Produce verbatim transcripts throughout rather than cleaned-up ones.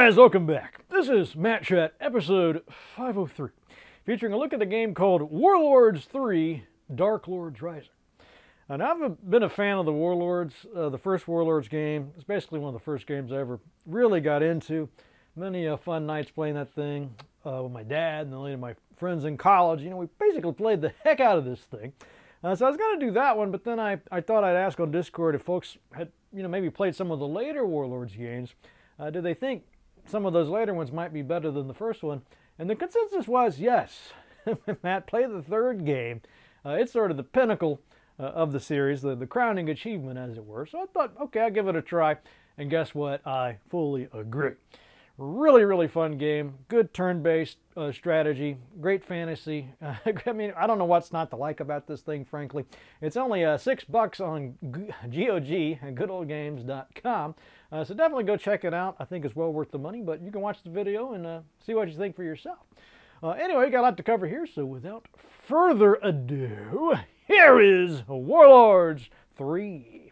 guys, welcome back. This is Matt Chat, episode five oh three, featuring a look at the game called Warlords three, Darklords Rising. And I've been a fan of the Warlords. Uh, the first Warlords game, it's basically one of the first games I ever really got into. Many uh, fun nights playing that thing uh, with my dad and then later my friends in college. You know, we basically played the heck out of this thing. Uh, so I was going to do that one, but then I, I thought I'd ask on Discord if folks had, you know, maybe played some of the later Warlords games. Uh, did they think some of those later ones might be better than the first one? And the consensus was yes. Matt, play the third game. Uh, it's sort of the pinnacle uh, of the series, the, the crowning achievement, as it were. So I thought, okay, I'll give it a try. And guess what? I fully agree. Really, really fun game. Good turn-based uh, strategy. Great fantasy. Uh, I mean, I don't know what's not to like about this thing, frankly. It's only uh, six bucks on G O G at good old games dot com. Uh, so definitely go check it out. I think it's well worth the money, but you can watch the video and uh, see what you think for yourself. Uh, anyway, we got a lot to cover here, so without further ado, here is Warlords three.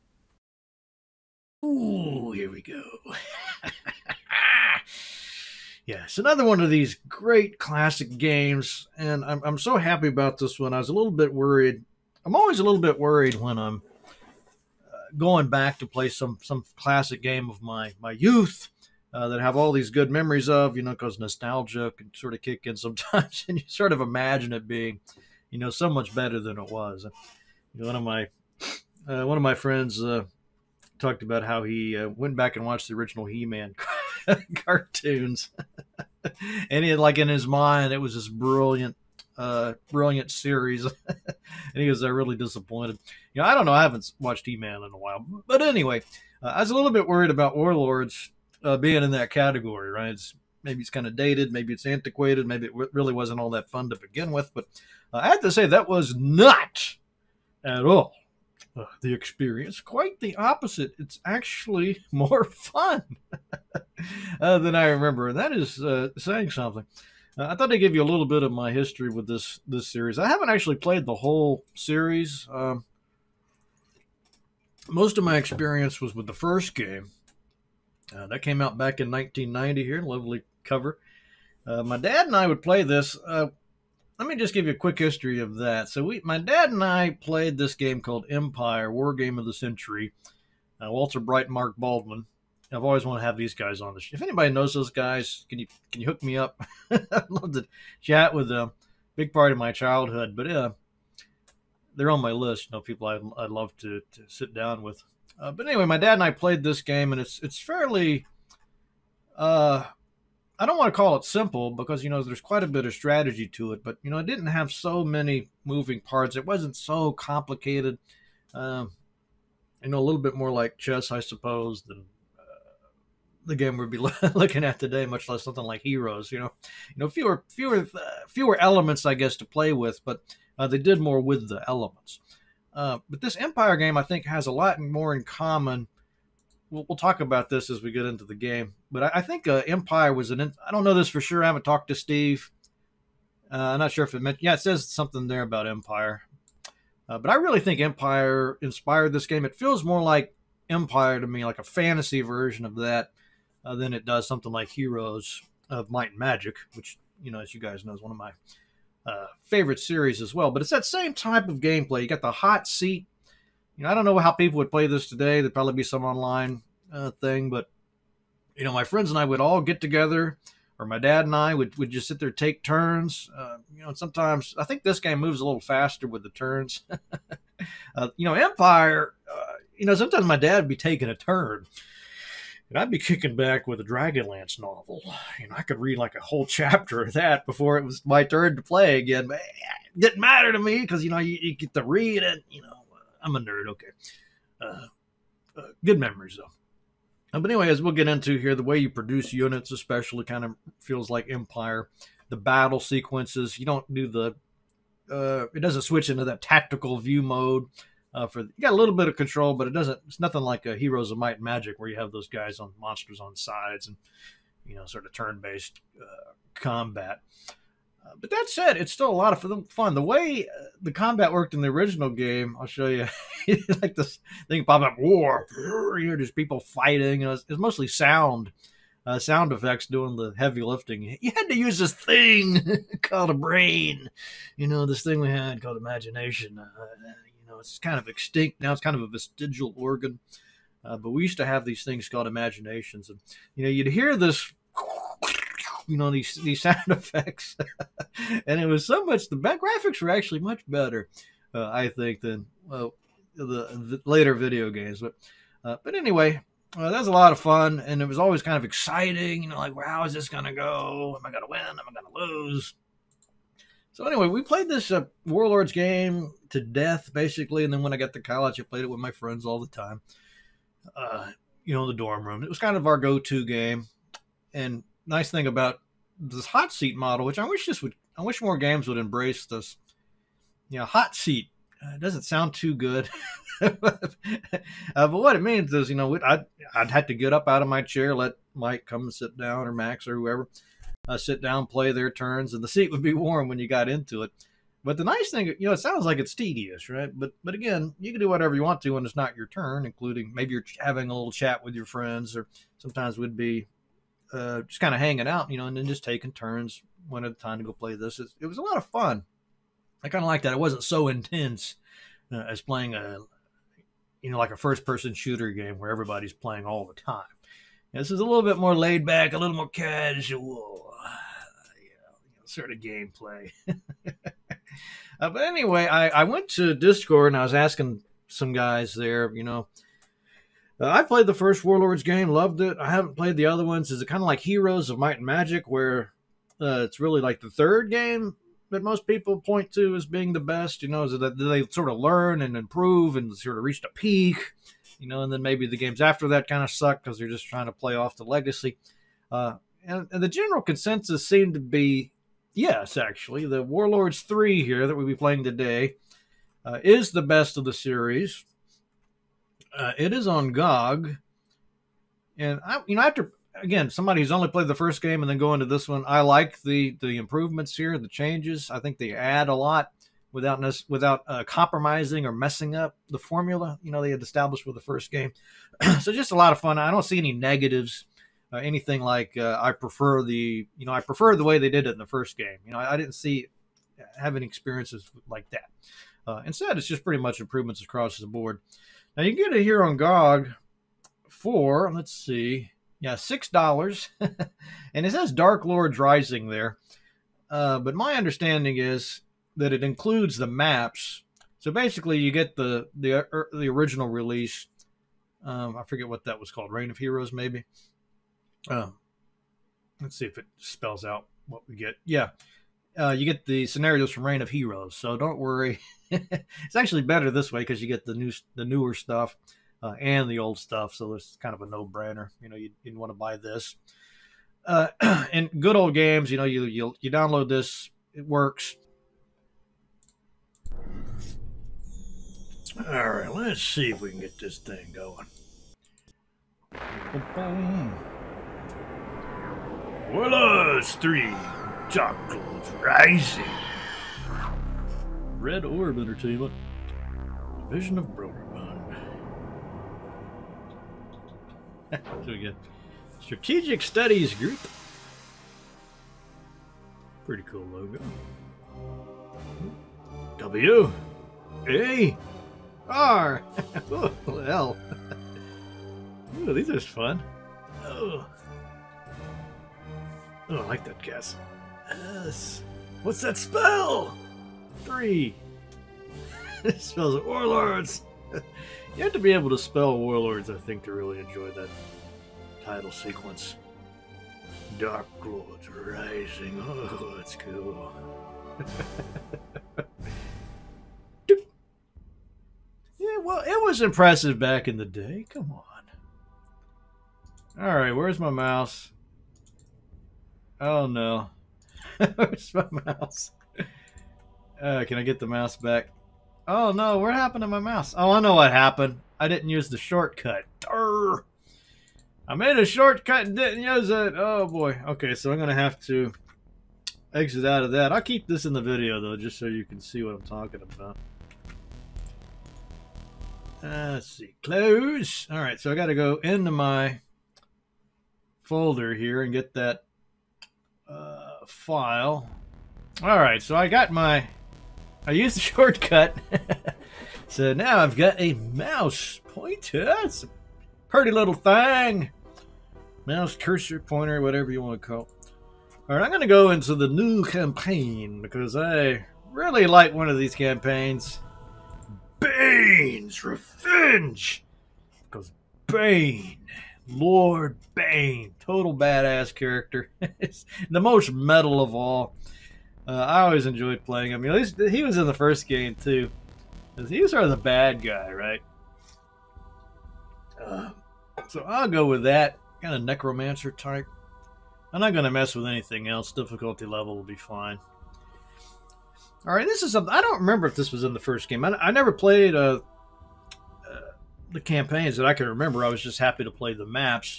Ooh, here we go. Yes, another one of these great classic games, and I'm, I'm so happy about this one. I was a little bit worried. I'm always a little bit worried when I'm uh, going back to play some, some classic game of my, my youth uh, that I have all these good memories of, you know, because nostalgia can sort of kick in sometimes, and you sort of imagine it being, you know, so much better than it was. You know, one of my, uh, one of my friends uh, talked about how he uh, went back and watched the original He-Man cartoons, and he had, like, in his mind, it was this brilliant, uh, brilliant series, and he was uh, really disappointed. You know, I don't know, I haven't watched He-Man in a while, but anyway, uh, I was a little bit worried about Warlords uh, being in that category, right? It's, maybe it's kind of dated, maybe it's antiquated, maybe it w really wasn't all that fun to begin with, but uh, I have to say that was not at all Uh, the experience. Quite the opposite. It's actually more fun uh, than I remember, and that is uh, saying something. Uh, I thought I'd give you a little bit of my history with this this series. I haven't actually played the whole series. Um, most of my experience was with the first game. Uh, that came out back in nineteen ninety here. Lovely cover. Uh, my dad and I would play this. Uh, Let me just give you a quick history of that. So we, my dad and I played this game called Empire, War Game of the Century. Uh, Walter Bright and Mark Baldwin. I've always wanted to have these guys on the show. If anybody knows those guys, can you can you hook me up? I'd love to chat with them. Big part of my childhood, but uh, they're on my list. You know, people I'd, I'd love to, to sit down with. Uh, but anyway, my dad and I played this game, and it's it's fairly. Uh, I don't want to call it simple because, you know, there's quite a bit of strategy to it, but, you know, it didn't have so many moving parts. It wasn't so complicated. Um, you know, a little bit more like chess, I suppose, than uh, the game we'd be looking at today, much less something like Heroes, you know. You know, fewer, fewer, uh, fewer elements, I guess, to play with, but uh, they did more with the elements. Uh, but this Empire game, I think, has a lot more in common. We'll, we'll talk about this as we get into the game. But I, I think uh, Empire was an... I don't know this for sure. I haven't talked to Steve. Uh, I'm not sure if it meant... Yeah, it says something there about Empire. Uh, but I really think Empire inspired this game. It feels more like Empire to me, like a fantasy version of that, uh, than it does something like Heroes of Might and Magic, which, you know, as you guys know, is one of my uh, favorite series as well. But it's that same type of gameplay. You got the hot seat. You know, I don't know how people would play this today. There'd probably be some online uh, thing, but, you know, my friends and I would all get together, or my dad and I would, would just sit there, take turns. Uh, you know, sometimes, I think this game moves a little faster with the turns. uh, you know, Empire, uh, you know, sometimes my dad would be taking a turn, and I'd be kicking back with a Dragonlance novel. You know, I could read like a whole chapter of that before it was my turn to play again. But it didn't matter to me because, you know, you, you get to read it, you know. I'm a nerd, okay. Uh, uh, good memories, though. Uh, but anyway, as we'll get into here, the way you produce units especially kind of feels like Empire. The battle sequences, you don't do the... Uh, it doesn't switch into that tactical view mode. Uh, for You got a little bit of control, but it doesn't. It's nothing like a Heroes of Might and Magic where you have those guys on monsters on sides and, you know, sort of turn-based uh, combat. Uh, but that said, it's still a lot of fun. The way uh, the combat worked in the original game, I'll show you. Like this thing pop up, war. You hear there's people fighting. You know, it's, it's mostly sound uh, sound effects doing the heavy lifting. You had to use this thing called a brain. You know, this thing we had called imagination. Uh, you know, it's kind of extinct now. It's kind of a vestigial organ. Uh, but we used to have these things called imaginations. And, you know, you'd hear this, you know, these, these sound effects. And it was so much, the back graphics were actually much better, uh, I think, than uh, the, the later video games. But, uh, but anyway, uh, that was a lot of fun. And it was always kind of exciting, you know, like, well, how is this going to go? Am I going to win? Am I going to lose? So anyway, we played this uh, Warlords game to death, basically. And then when I got to college, I played it with my friends all the time. Uh, you know, in the dorm room. It was kind of our go-to game. And nice thing about this hot seat model, which I wish this would, I wish more games would embrace this. You know, hot seat. Uh, it doesn't sound too good. uh, but what it means is, you know, I'd, I'd have to get up out of my chair, let Mike come and sit down, or Max or whoever, uh, sit down, play their turns, and the seat would be warm when you got into it. But the nice thing, you know, it sounds like it's tedious, right? But but again, you can do whatever you want to when it's not your turn, including maybe you're having a little chat with your friends, or sometimes we'd be uh, just kind of hanging out, you know, and then just taking turns one at a time to go play this. It, it was a lot of fun. I kind of like that. It wasn't so intense uh, as playing a, you know, like a first-person shooter game where everybody's playing all the time. This is a little bit more laid back, a little more casual, you know, sort of gameplay. Uh, but anyway, I, I went to Discord and I was asking some guys there, you know, uh, I played the first Warlords game, loved it. I haven't played the other ones. Is it kind of like Heroes of Might and Magic, where uh, it's really like the third game that most people point to as being the best? You know, is it that they sort of learn and improve and sort of reached a peak, you know, and then maybe the games after that kind of suck because they're just trying to play off the legacy. Uh, and, and the general consensus seemed to be, yes, actually, the Warlords three here that we'll be playing today uh, is the best of the series. Uh, it is on G O G. And, I, you know, after, again, somebody who's only played the first game and then go into this one, I like the, the improvements here, the changes. I think they add a lot without without uh, compromising or messing up the formula, you know, they had established with the first game. So just a lot of fun. I don't see any negatives. Uh, anything like uh, I prefer the, you know, I prefer the way they did it in the first game. You know, I, I didn't see having experiences like that. Uh, instead, it's just pretty much improvements across the board. Now, you can get it here on G O G for, let's see, yeah, six dollars. And it says Darklords Rising there. Uh, but my understanding is that it includes the maps. So basically, you get the, the, uh, the original release. Um, I forget what that was called. Reign of Heroes, maybe. Uh, let's see if it spells out what we get. Yeah, uh, you get the scenarios from Reign of Heroes, so don't worry. It's actually better this way because you get the new, the newer stuff uh, and the old stuff, so it's kind of a no-brainer. You know, you didn't want to buy this. Uh, and good old games, you know, you you you download this, it works. All right, let's see if we can get this thing going. Warlords three, Darklords Rising. Red Orb Entertainment, Division of Broderbund. So we get Strategic Studies Group. Pretty cool logo. W A R. Oh, L. Ooh, these are fun. Oh. Oh, I like that castle. S. What's that spell? Three. It spells Warlords. You have to be able to spell Warlords, I think, to really enjoy that title sequence. Darklords Rising. Oh, that's cool. Yeah, well, it was impressive back in the day. Come on. All right, where's my mouse? Oh, no. Where's my mouse? Uh, can I get the mouse back? Oh, no. What happened to my mouse? Oh, I know what happened. I didn't use the shortcut. Arr! I made a shortcut and didn't use it. Oh, boy. Okay, so I'm going to have to exit out of that. I'll keep this in the video, though, just so you can see what I'm talking about. Uh, let's see. Close. All right, so I got to go into my folder here and get that uh, file. All right, so I got my, I used the shortcut. So now I've got a mouse pointer. It's a pretty little thing. Mouse cursor, pointer, whatever you want to call it. All right, I'm going to go into the new campaign because I really like one of these campaigns. Bane's Revenge. Because Bane, Lord Bane, total badass character. It's the most metal of all. Uh, I always enjoyed playing him. At least he was in the first game too. He was sort of the bad guy, right? Uh, so I'll go with that. Kind of necromancer type. I'm not going to mess with anything else. Difficulty level will be fine. All right, this is something. I don't remember if this was in the first game. I, I never played uh, uh, the campaigns that I can remember. I was just happy to play the maps.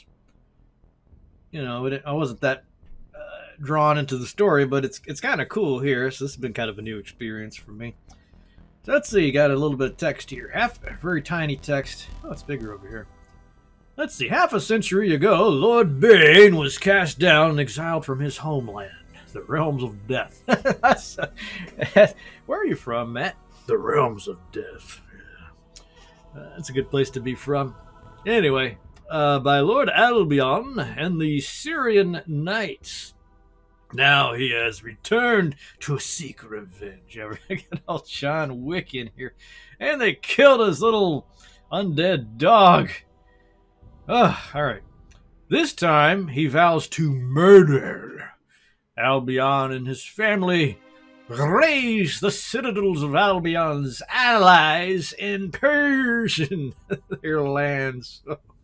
You know, it, I wasn't that uh, drawn into the story, but it's it's kind of cool here. So this has been kind of a new experience for me. So let's see. You got a little bit of text here. Half very tiny text. Oh, it's bigger over here. Let's see. Half a century ago, Lord Bane was cast down and exiled from his homeland, the realms of death. That's, uh, where are you from, Matt? The realms of death. Yeah. Uh, that's a good place to be from. Anyway, uh, by Lord Albion and the Syrian Knights. Now he has returned to seek revenge. Ever get all John Wick in here? And they killed his little undead dog. Oh, all right. This time he vows to murder Albion and his family, raise the citadels of Albion's allies, and Persian their lands.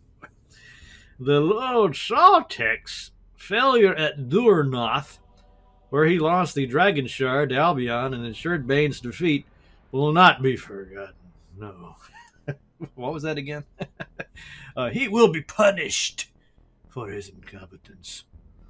The Lord Saltek's failure at Durnoth, where he lost the Dragon Shard to Albion and ensured Bane's defeat, will not be forgotten. No. What was that again? uh, he will be punished for his incompetence.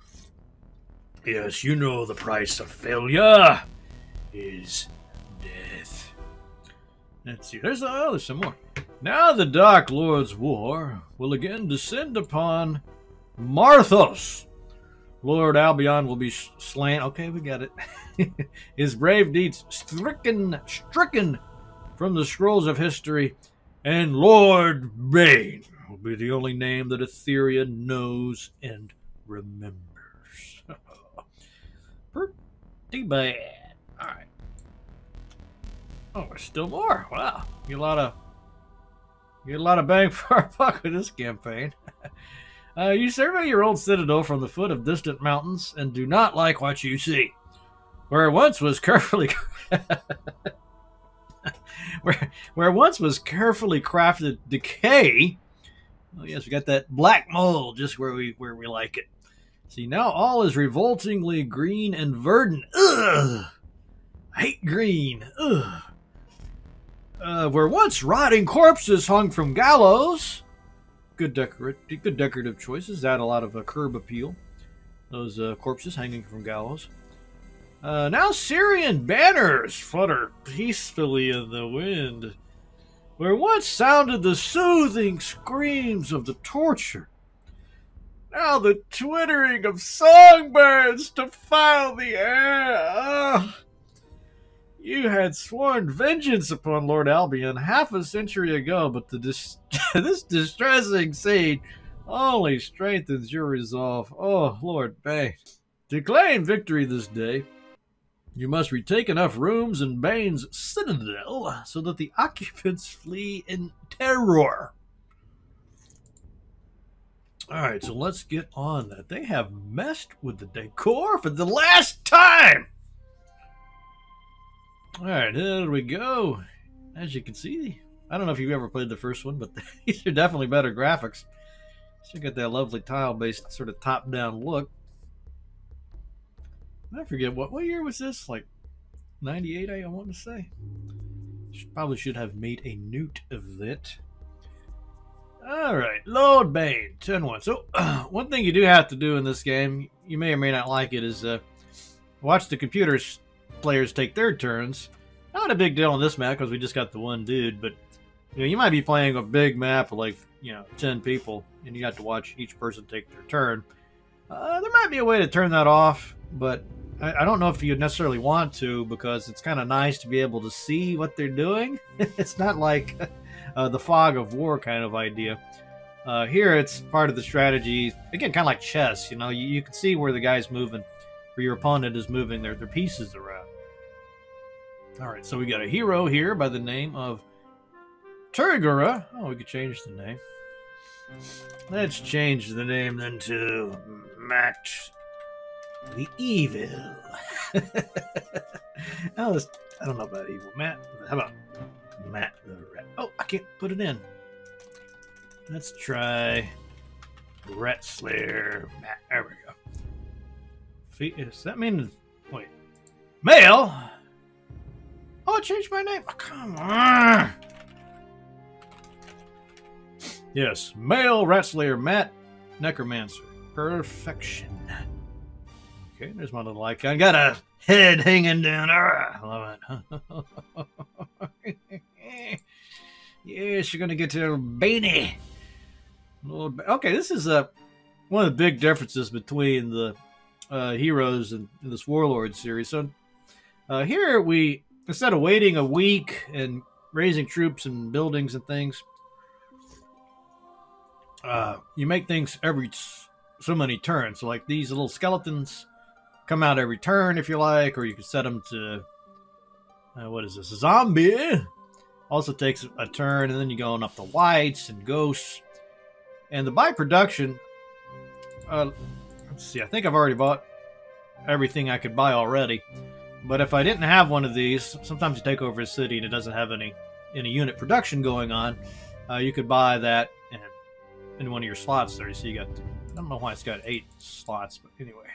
Yes, you know the price of failure is death. Let's see. There's, oh, there's some more. Now the Darklords' war will again descend upon Marthos. Lord Albion will be slain. Okay, we got it. His brave deeds stricken, stricken from the scrolls of history, and Lord Bane will be the only name that Etheria knows and remembers. Pretty bad. All right. Oh, there's still more. Wow, get a lot of get a lot of bang for our buck with this campaign. uh, you survey your old citadel from the foot of distant mountains and do not like what you see. Where once was carefully where where once was carefully crafted decay. Oh yes, we got that black mold just where we where we like it. See, now all is revoltingly green and verdant. Ugh! I hate green. Ugh! Uh, where once rotting corpses hung from gallows. Good, decor good decorative choices. Add a lot of uh, curb appeal. Those uh, corpses hanging from gallows. Uh, now Syrian banners flutter peacefully in the wind. Where once sounded the soothing screams of the torture. Now the twittering of songbirds defile the air. Ah. You had sworn vengeance upon Lord Albion half a century ago, but the dis this distressing scene only strengthens your resolve. Oh, Lord Bane. To claim victory this day, you must retake enough rooms in Bane's citadel so that the occupants flee in terror. Alright, so let's get on that. They have messed with the decor for the last time! Alright, here we go. As you can see, I don't know if you've ever played the first one, but these are definitely better graphics. Still got that lovely tile-based sort of top-down look. I forget, what what year was this? Like ninety-eight, I want to say. Probably should have made a note of that. Alright, Lord Bane, ten one. So, uh, one thing you do have to do in this game, you may or may not like it, is uh, watch the computers players take their turns. Not a big deal on this map because we just got the one dude, but you know, you might be playing a big map of like, you know, ten people, and you got to watch each person take their turn. Uh, there might be a way to turn that off, but I, I don't know if you'd necessarily want to, because it's kind of nice to be able to see what they're doing. It's not like uh, the fog of war kind of idea. Uh, here, it's part of the strategy. Again, kind of like chess. You know, you, you can see where the guy's moving, where your opponent is moving their, their pieces around. All right, so we got a hero here by the name of Turgura. Oh, we could change the name. Let's change the name then to Matt the Evil. Oh, this, I don't know about evil. Matt, how about Matt the Rat? Oh, I can't put it in. Let's try Rat Slayer Matt. There we go. Fe- Does that mean, wait, male? Oh, I changed my name. Oh, come on. Yes, male Rat Slayer Matt Necromancer. Perfection. Okay, there's my little icon. Got a head hanging down. I love it. Yes, you're going to get to Baney. Okay, this is uh, one of the big differences between the uh, heroes in, in this Warlords series. So uh, here we, instead of waiting a week and raising troops and buildings and things, uh, you make things every so many turns. So like these little skeletons come out every turn if you like, or you can set them to, uh, what is this, a zombie? Also takes a turn, and then you go on up to whites and ghosts. And the buy production, uh, let's see, I think I've already bought everything I could buy already. But if I didn't have one of these, sometimes you take over a city and it doesn't have any, any unit production going on, uh, you could buy that and in one of your slots there. You see, you got, I don't know why it's got eight slots, but anyway.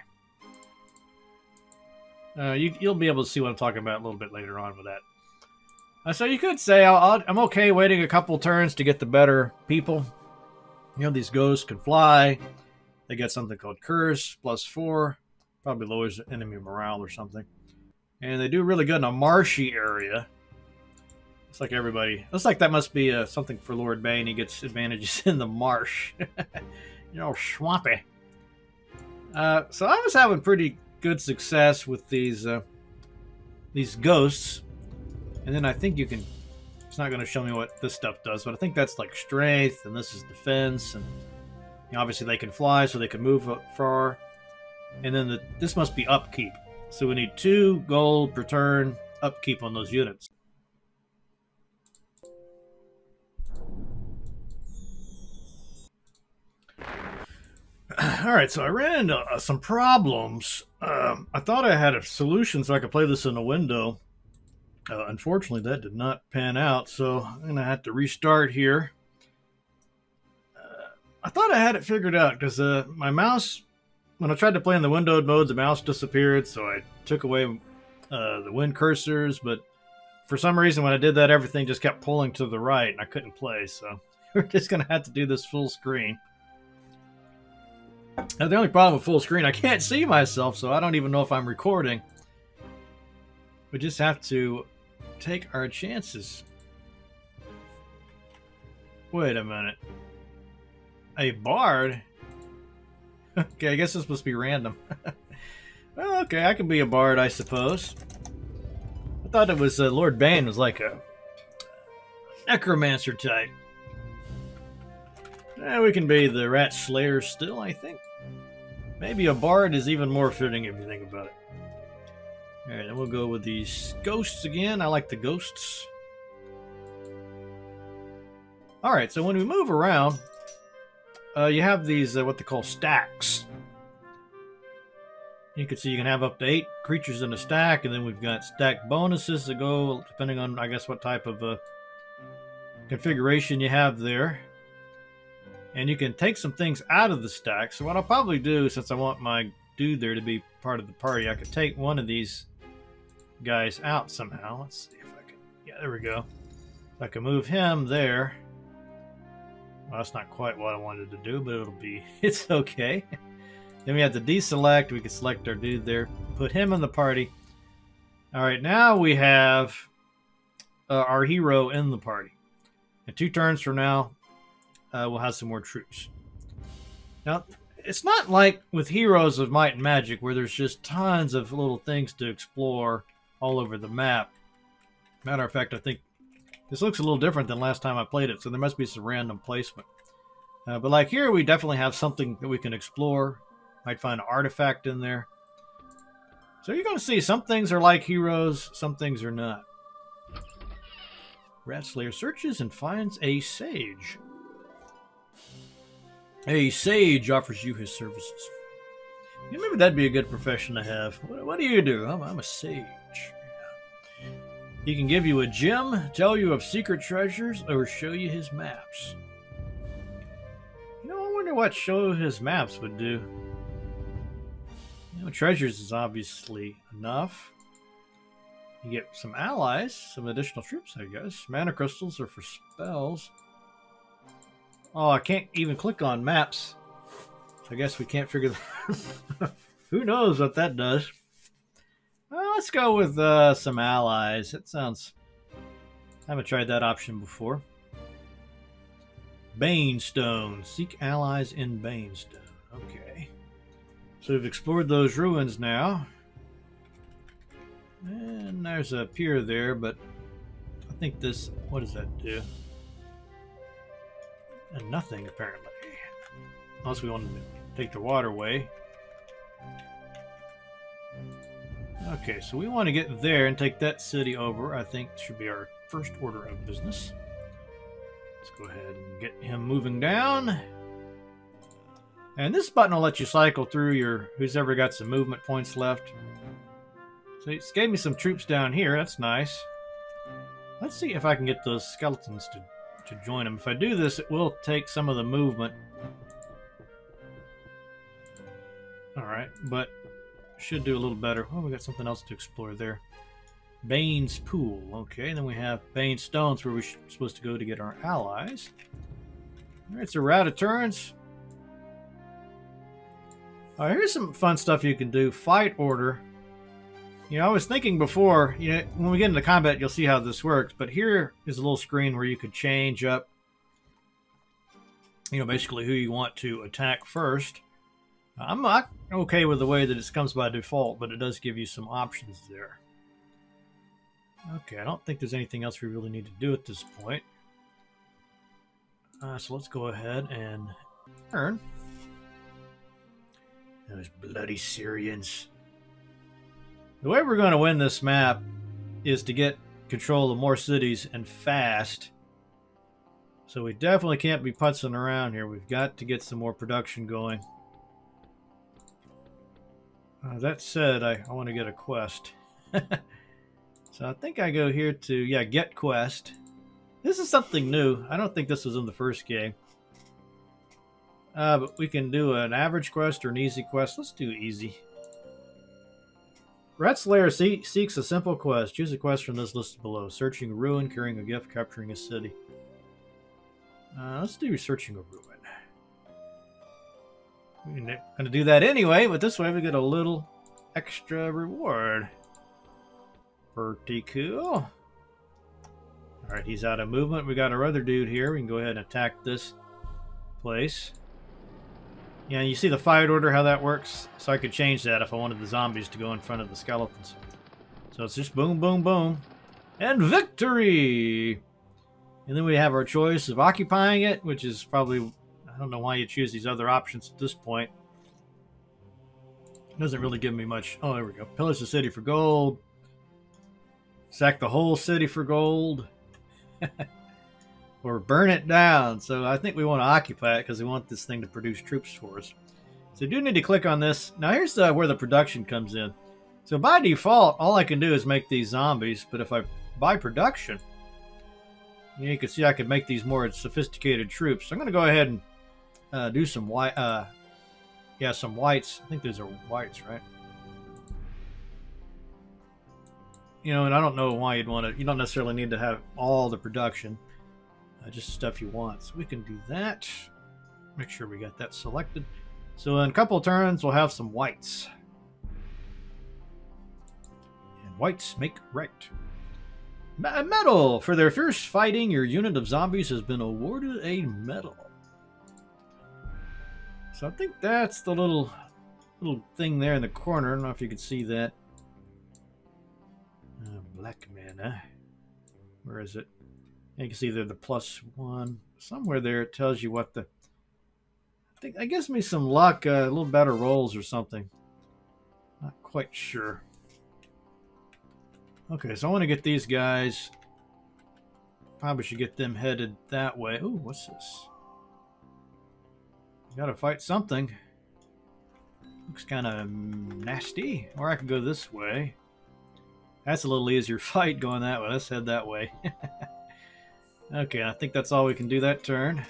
Uh, you, you'll be able to see what I'm talking about a little bit later on with that. Uh, so you could say I'll, I'll, I'm okay waiting a couple turns to get the better people. You know, these ghosts can fly. They get something called Curse, plus four. Probably lowers enemy morale or something. And they do really good in a marshy area. Looks like everybody... Looks like that must be uh, something for Lord Bane. He gets advantages in the marsh. You know, swampy. Uh, so I was having pretty good success with these uh, these ghosts. And then I think you can... It's not going to show me what this stuff does, but I think that's like strength, and this is defense. And you know, obviously they can fly, so they can move far. And then the, this must be upkeep. So we need two gold per turn upkeep on those units. Alright, so I ran into uh, some problems. Um, I thought I had a solution so I could play this in a window. Uh, unfortunately, that did not pan out, so I'm going to have to restart here. Uh, I thought I had it figured out, because uh, my mouse, when I tried to play in the windowed mode, the mouse disappeared, so I took away uh, the wind cursors, but for some reason when I did that, everything just kept pulling to the right, and I couldn't play, so we're just going to have to do this full screen. Now, the only problem with full screen, I can't see myself, so I don't even know if I'm recording. We just have to take our chances. Wait a minute. A bard? Okay, I guess this must be random. Well, okay, I can be a bard, I suppose. I thought it was uh, Lord Bane was like a necromancer type. Eh, we can be the Rat Slayer still, I think. Maybe a bard is even more fitting if you think about it. Alright, then we'll go with these ghosts again. I like the ghosts. Alright, so when we move around, uh, you have these, uh, what they call stacks. You can see you can have up to eight creatures in a stack, and then we've got stack bonuses that go, depending on, I guess, what type of uh, configuration you have there. And you can take some things out of the stack. So what I'll probably do, since I want my dude there to be part of the party, I could take one of these guys out somehow. Let's see if I can... Yeah, there we go. I can move him there. Well, that's not quite what I wanted to do, but it'll be... It's okay. Then we have to deselect. We can select our dude there. Put him in the party. Alright, now we have uh, our hero in the party. And two turns from now, Uh, we'll have some more troops. Now, it's not like with Heroes of Might and Magic where there's just tons of little things to explore all over the map. Matter of fact, I think this looks a little different than last time I played it, so there must be some random placement. Uh, but like here, we definitely have something that we can explore. Might find an artifact in there. So you're going to see some things are like Heroes, some things are not. Ratslayer searches and finds a sage. A sage offers you his services. Yeah, maybe that'd be a good profession to have. What, what do you do? I'm, I'm a sage. Yeah. He can give you a gem, tell you of secret treasures, or show you his maps. You know, I wonder what show his maps would do. You know, treasures is obviously enough. You get some allies, some additional troops, I guess. Mana crystals are for spells. Oh, I can't even click on maps. So I guess we can't figure that. Who knows what that does? Well, let's go with uh, some allies. That sounds... I haven't tried that option before. Banestone. Seek allies in Banestone. Okay. So we've explored those ruins now. And there's a pier there, but I think this... What does that do? And nothing, apparently. Unless we want to take the waterway. Okay, so we want to get there and take that city over. I think should be our first order of business. Let's go ahead and get him moving down. And this button will let you cycle through your... Who's ever got some movement points left. So it's gave me some troops down here. That's nice. Let's see if I can get those skeletons to... to join them. If I do this, it will take some of the movement. Alright, but should do a little better. Oh, we got something else to explore there. Bane's Pool. Okay, and then we have Bane Stones where we're supposed to go to get our allies. Alright, so we're out of turns. Alright, here's some fun stuff you can do. Fight order. You know, I was thinking before, you know, when we get into combat, you'll see how this works. But here is a little screen where you could change up, you know, basically who you want to attack first. I'm not okay with the way that it comes by default, but it does give you some options there. Okay, I don't think there's anything else we really need to do at this point. Uh, so let's go ahead and turn. Those bloody Syrians. The way we're going to win this map is to get control of more cities and fast. So we definitely can't be putzing around here. We've got to get some more production going. Uh, that said, I, I want to get a quest. So I think I go here to, yeah, get quest. This is something new. I don't think this was in the first game. Uh, but we can do an average quest or an easy quest. Let's do easy. Ratslayer see seeks a simple quest. Choose a quest from this listed below. Searching a ruin, carrying a gift, capturing a city. Uh, let's do searching a ruin. We're going to do that anyway, but this way we get a little extra reward. Pretty cool. Alright, he's out of movement. We got our other dude here. We can go ahead and attack this place. Yeah, you see the fight order, how that works? So I could change that if I wanted the zombies to go in front of the skeletons. So it's just boom, boom, boom. And victory! And then we have our choice of occupying it, which is probably... I don't know why you choose these other options at this point. It doesn't really give me much... Oh, there we go. Pillage the city for gold. Sack the whole city for gold. Or burn it down. So I think we want to occupy it because we want this thing to produce troops for us. So you do need to click on this. Now here's uh, where the production comes in. So by default, all I can do is make these zombies. But if I buy production, you know, you can see I could make these more sophisticated troops. So I'm going to go ahead and uh, do some white. Uh, yeah, some whites. I think those are whites, right? You know, and I don't know why you'd want to. You don't necessarily need to have all the production. Uh, just stuff you want. So we can do that. Make sure we got that selected. So in a couple of turns, we'll have some whites. And whites make right. A medal! For their fierce fighting, your unit of zombies has been awarded a medal. So I think that's the little little thing there in the corner. I don't know if you can see that. Uh, black mana. Where is it? You can see there the plus one. Somewhere there it tells you what the... I think that gives me some luck, uh, a little better rolls or something. Not quite sure. Okay, so I want to get these guys. Probably should get them headed that way. Ooh, what's this? Gotta fight something. Looks kind of nasty. Or I could go this way. That's a little easier fight going that way. Let's head that way. Okay, I think that's all we can do that turn.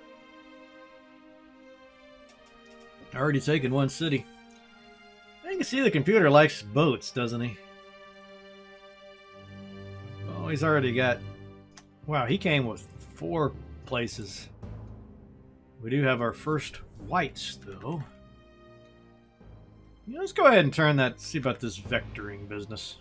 Already taken one city. You can see the computer likes boats, doesn't he? Oh, he's already got... Wow, he came with four places. We do have our first whites, though. Yeah, let's go ahead and turn that, see about this vectoring business.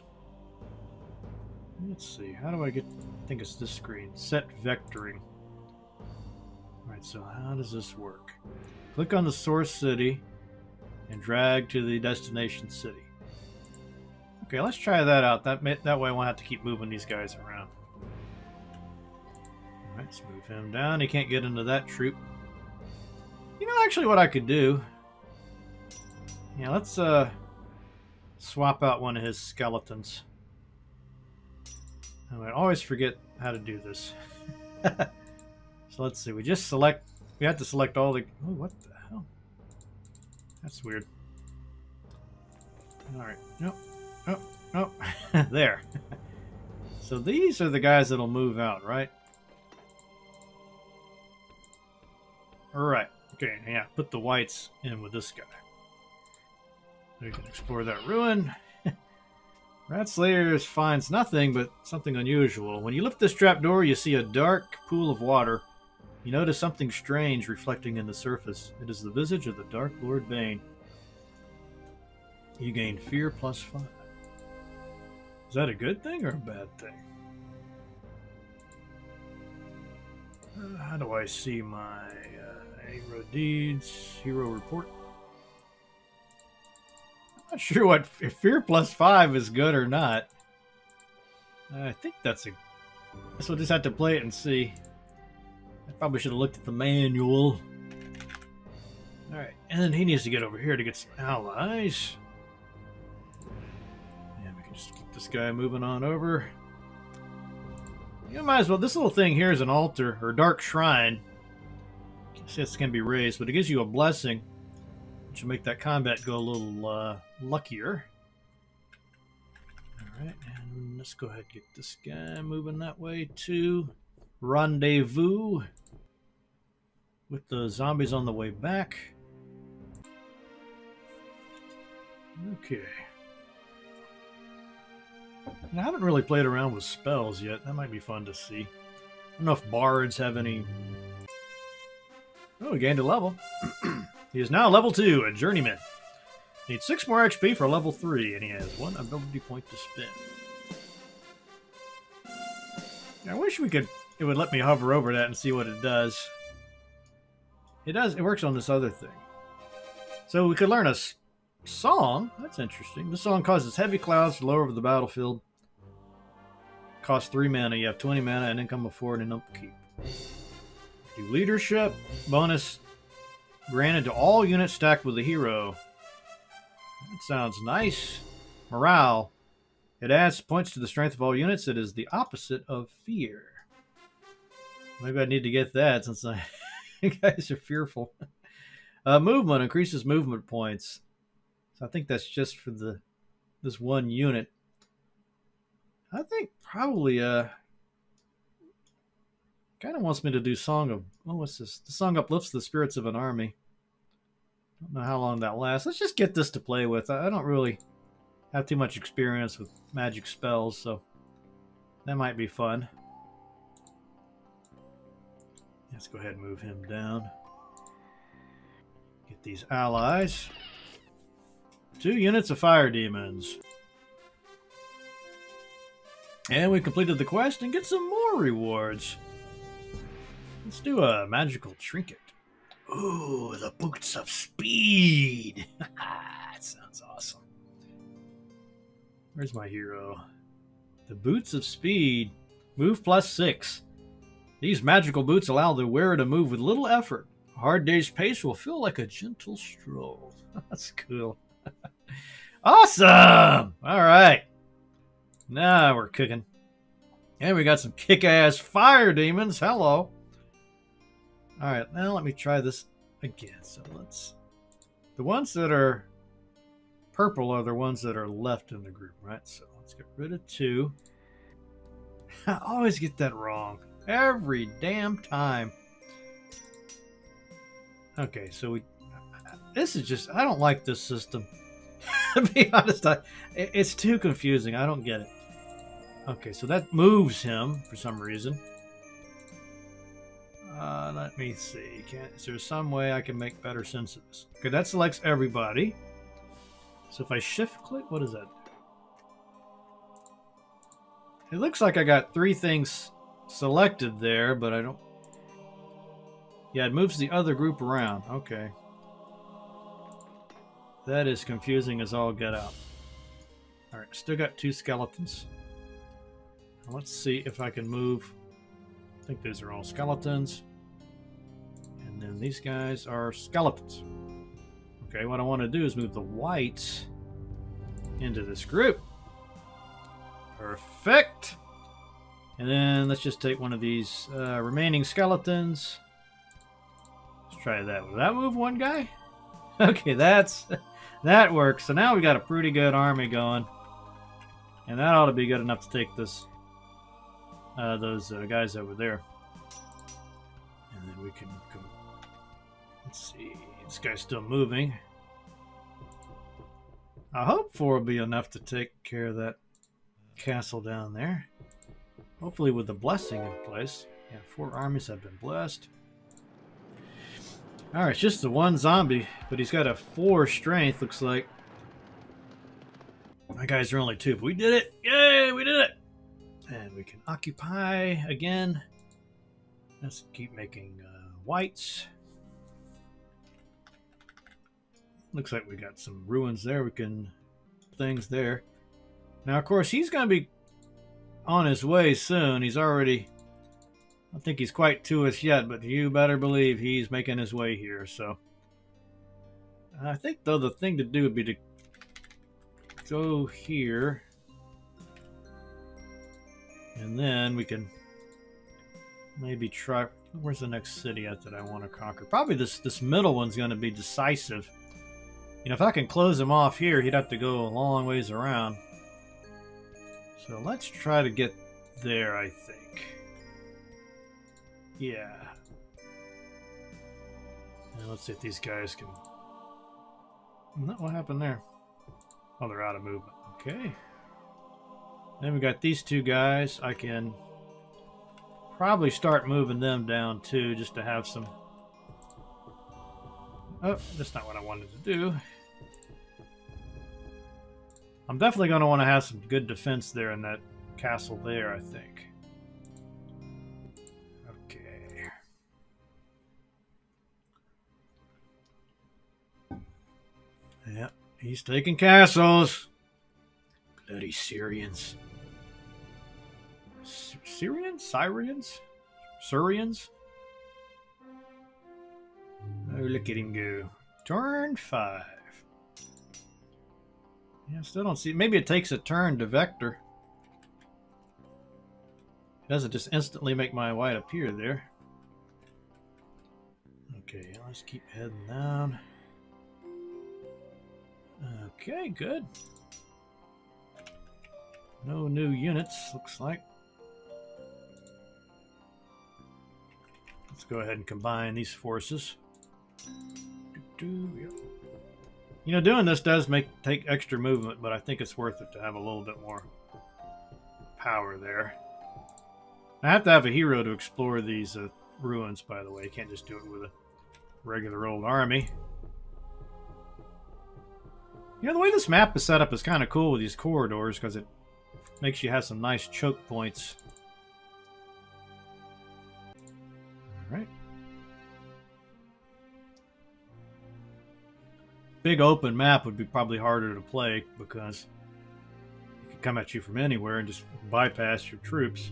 Let's see, how do I get... I think it's this screen. Set vectoring. Alright, so how does this work? Click on the source city and drag to the destination city. Okay, let's try that out. That, may, that way I won't have to keep moving these guys around. Alright, let's move him down. He can't get into that troop. You know, actually what I could do... Yeah, let's uh, swap out one of his skeletons. I always forget how to do this. So let's see. We just select... We have to select all the... Oh, what the hell? That's weird. Alright. Nope. Oh, oh. There. So these are the guys that'll move out, right? Alright. Okay, yeah. Put the whites in with this guy. We can explore that ruin. Rat Slayers finds nothing but something unusual. When you lift this trapdoor, you see a dark pool of water. You notice something strange reflecting in the surface. It is the visage of the Dark Lord Bane. You gain fear plus five. Is that a good thing or a bad thing? Uh, how do I see my uh, hero deeds, hero report? Not sure what if fear plus five is good or not. I think that's a. I guess we'll just have to play it and see. I probably should have looked at the manual. All right, and then he needs to get over here to get some allies. And we can just keep this guy moving on over. You might as well. This little thing here is an altar or dark shrine. I guess this can be raised, but it gives you a blessing. Which will make that combat go a little uh, luckier. Alright, and let's go ahead and get this guy moving that way to rendezvous with the zombies on the way back. Okay. And I haven't really played around with spells yet. That might be fun to see. I don't know if bards have any... Oh, we gained a level. He is now level two, a journeyman. Needs six more H P for level three, and he has one ability point to spend. I wish we could. It would let me hover over that and see what it does. It does. It works on this other thing. So we could learn a song. That's interesting. This song causes heavy clouds to lower over the battlefield. Costs three mana. You have twenty mana, and income of four, and an upkeep. Do leadership bonus. Granted to all units stacked with a hero. That sounds nice. Morale. It adds points to the strength of all units. It is the opposite of fear. Maybe I need to get that since I, you guys are fearful. Uh, movement increases movement points. So I think that's just for the this one unit. I think probably uh kind of wants me to do Song of... Oh, what's this? The song uplifts the spirits of an army. Don't know how long that lasts. Let's just get this to play with. I don't really have too much experience with magic spells, so that might be fun. Let's go ahead and move him down. Get these allies. Two units of fire demons. And we completed the quest and get some more rewards. Let's do a magical trinket. Ooh, the boots of speed. That sounds awesome. Where's my hero? The boots of speed. Move plus six. These magical boots allow the wearer to move with little effort. A hard day's pace will feel like a gentle stroll. That's cool. Awesome! All right. Now we're cooking. And we got some kick-ass fire demons. Hello. All right, now let me try this again. So let's... The ones that are purple are the ones that are left in the group, right? So let's get rid of two. I always get that wrong. Every damn time. Okay, so we... This is just... I don't like this system. To be honest, I, it's too confusing. I don't get it. Okay, so that moves him for some reason. Uh, let me see. Can, is there some way I can make better sense of this? Okay, that selects everybody. So if I shift click, what does that do? It looks like I got three things selected there, but I don't... Yeah, it moves the other group around. Okay. That is confusing as all get out. Alright, still got two skeletons. Now let's see if I can move. I think these are all skeletons. And then these guys are skeletons. Okay, what I want to do is move the whites into this group. Perfect. And then let's just take one of these uh, remaining skeletons. Let's try that. Will that move one guy? Okay, that's that works. So now we got a pretty good army going. And that ought to be good enough to take this uh, those uh, guys over there. And then we can go. Let's see. This guy's still moving. I hope four will be enough to take care of that castle down there. Hopefully with the blessing in place. Yeah, four armies have been blessed. Alright, it's just the one zombie, but he's got a four strength, looks like. My guys are only two, but we did it! Yay, we did it! And we can occupy again. Let's keep making uh, whites. Looks like we got some ruins there. We can... things there. Now, of course, he's going to be on his way soon. He's already... I don't think he's quite to us yet, but you better believe he's making his way here, so... I think, though, the thing to do would be to go here. And then we can maybe try... Where's the next city at that I want to conquer? Probably this, this middle one's going to be decisive. You know, if I can close him off here, he'd have to go a long ways around. So let's try to get there, I think. Yeah. And let's see if these guys can... No, what happened there? Oh, they're out of movement. Okay. Then we got these two guys. I can probably start moving them down too, just to have some... Oh, that's not what I wanted to do. I'm definitely going to want to have some good defense there in that castle there, I think. Okay. Yeah, he's taking castles. Bloody Syrians. S Syrians? Syrians? Syrians? Oh, look at him go. Turn five. Yeah, still don't see. Maybe it takes a turn to vector. It doesn't just instantly make my white appear there. Okay, let's keep heading down. Okay, good. No new units, looks like. Let's go ahead and combine these forces. You know, doing this does make take extra movement, but I think it's worth it to have a little bit more power there. I have to have a hero to explore these uh, ruins, by the way. You can't just do it with a regular old army. You know, the way this map is set up is kind of cool with these corridors, because it makes you have some nice choke points. Alright. big open map would be probably harder to play because it could come at you from anywhere and just bypass your troops.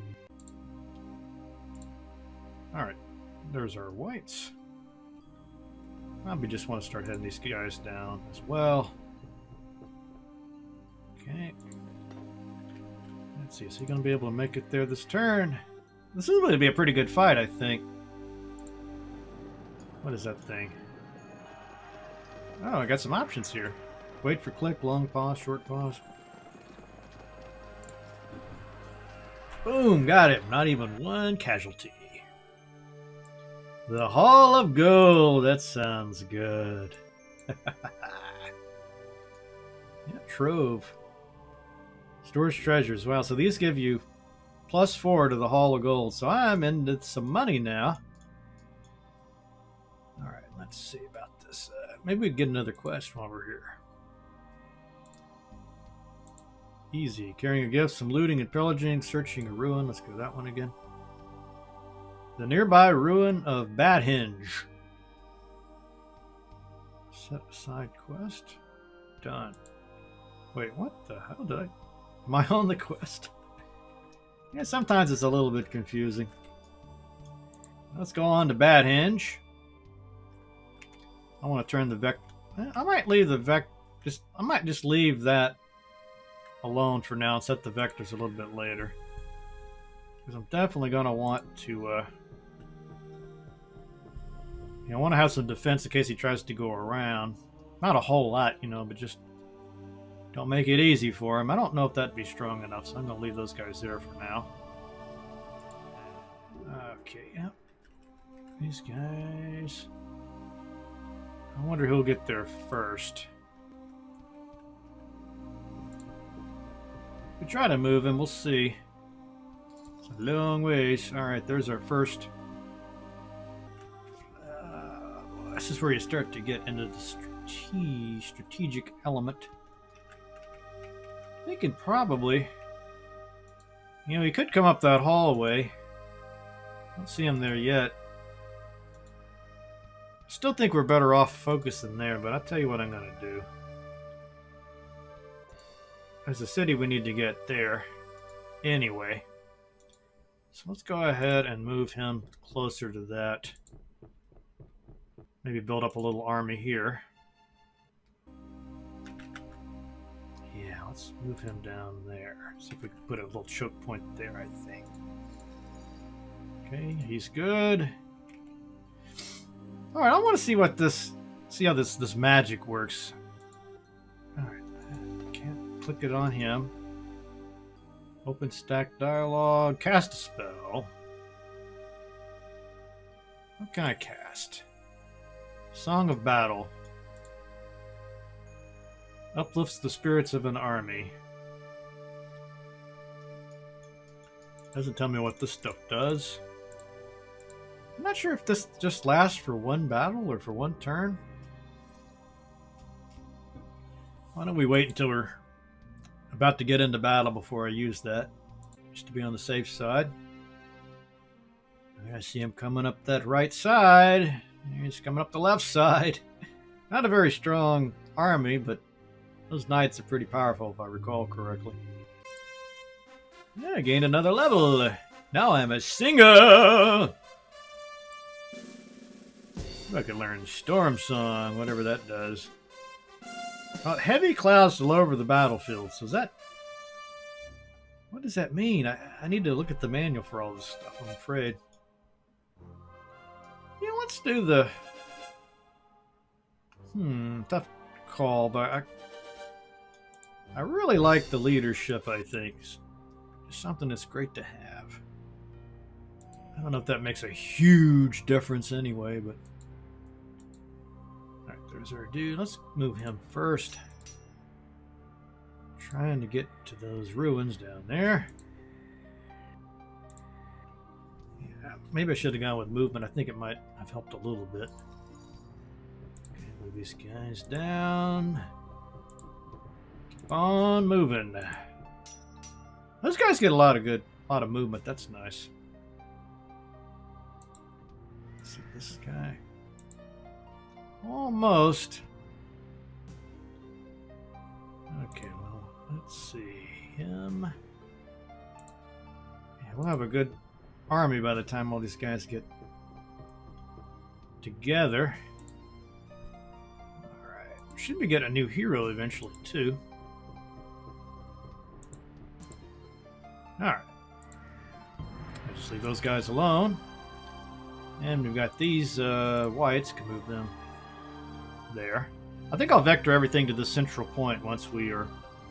Alright, there's our whites. Probably just want to start heading these guys down as well. Okay. Let's see, is he going to be able to make it there this turn? This is going to be a pretty good fight, I think. What is that thing? Oh, I got some options here. Wait for click, long pause, short pause. Boom, got him. Not even one casualty. The Hall of Gold. That sounds good. Yeah, Trove. Stores treasures. Wow, so these give you plus four to the Hall of Gold. So I'm into some money now. Alright, let's see about this. Uh, maybe we can get another quest while we're here. Easy. Carrying a gift, some looting and pillaging, searching a ruin. Let's go that one again. The nearby ruin of Badhinge. Set aside quest. Done. Wait, what the hell did I... Am I on the quest? Yeah, sometimes it's a little bit confusing. Let's go on to Badhinge. I want to turn the vec... I might leave the vec... Just I might just leave that alone for now and set the vectors a little bit later. Because I'm definitely going to want to... Uh, you know, I want to have some defense in case he tries to go around. Not a whole lot, you know, but just don't make it easy for him. I don't know if that'd be strong enough, so I'm going to leave those guys there for now. Okay, yep. These guys... I wonder who'll get there first. We try to move him, we'll see. It's a long ways. Alright, there's our first... Uh, this is where you start to get into the strate strategic element. They could probably... You know, he could come up that hallway. I don't see him there yet. Still think we're better off focusing there, but I'll tell you what I'm going to do. There's a city we need to get there anyway. So let's go ahead and move him closer to that. Maybe build up a little army here. Yeah, let's move him down there. See if we can put a little choke point there, I think. Okay, he's good. All right, I want to see what this, see how this this magic works. All right, can't click it on him. Open stack dialogue, cast a spell. What can I cast? Song of Battle. Uplifts the spirits of an army. Doesn't tell me what this stuff does. I'm not sure if this just lasts for one battle or for one turn. Why don't we wait until we're about to get into battle before I use that, just to be on the safe side. I see him coming up that right side. He's coming up the left side. Not a very strong army, but those knights are pretty powerful if I recall correctly. Yeah, I gained another level. Now I'm a singer. I could learn Storm Song, whatever that does. Uh, heavy clouds all over the battlefield. So is that... What does that mean? I, I need to look at the manual for all this stuff, I'm afraid. Yeah, let's do the... Hmm, tough call, but I... I really like the leadership, I think. It's something that's great to have. I don't know if that makes a huge difference anyway, but... Alright, there's our dude. Let's move him first. Trying to get to those ruins down there. Yeah, maybe I should have gone with movement. I think it might have helped a little bit. Okay, move these guys down. Keep on moving. Those guys get a lot of good, a lot of movement. That's nice. Let's see this guy. Almost. Okay, well, let's see. Him. Yeah, we'll have a good army by the time all these guys get together. Alright. Should be getting a new hero eventually, too. Alright. I'll just leave those guys alone. And we've got these uh, whites. Can move them there. I think I'll vector everything to the central point once we are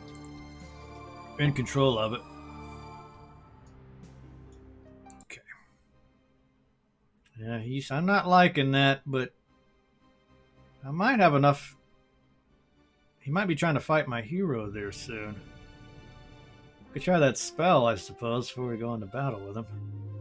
in control of it. Okay. Yeah, he's. I'm not liking that, but I might have enough. He might be trying to fight my hero there soon. Could try that spell, I suppose, before we go into battle with him.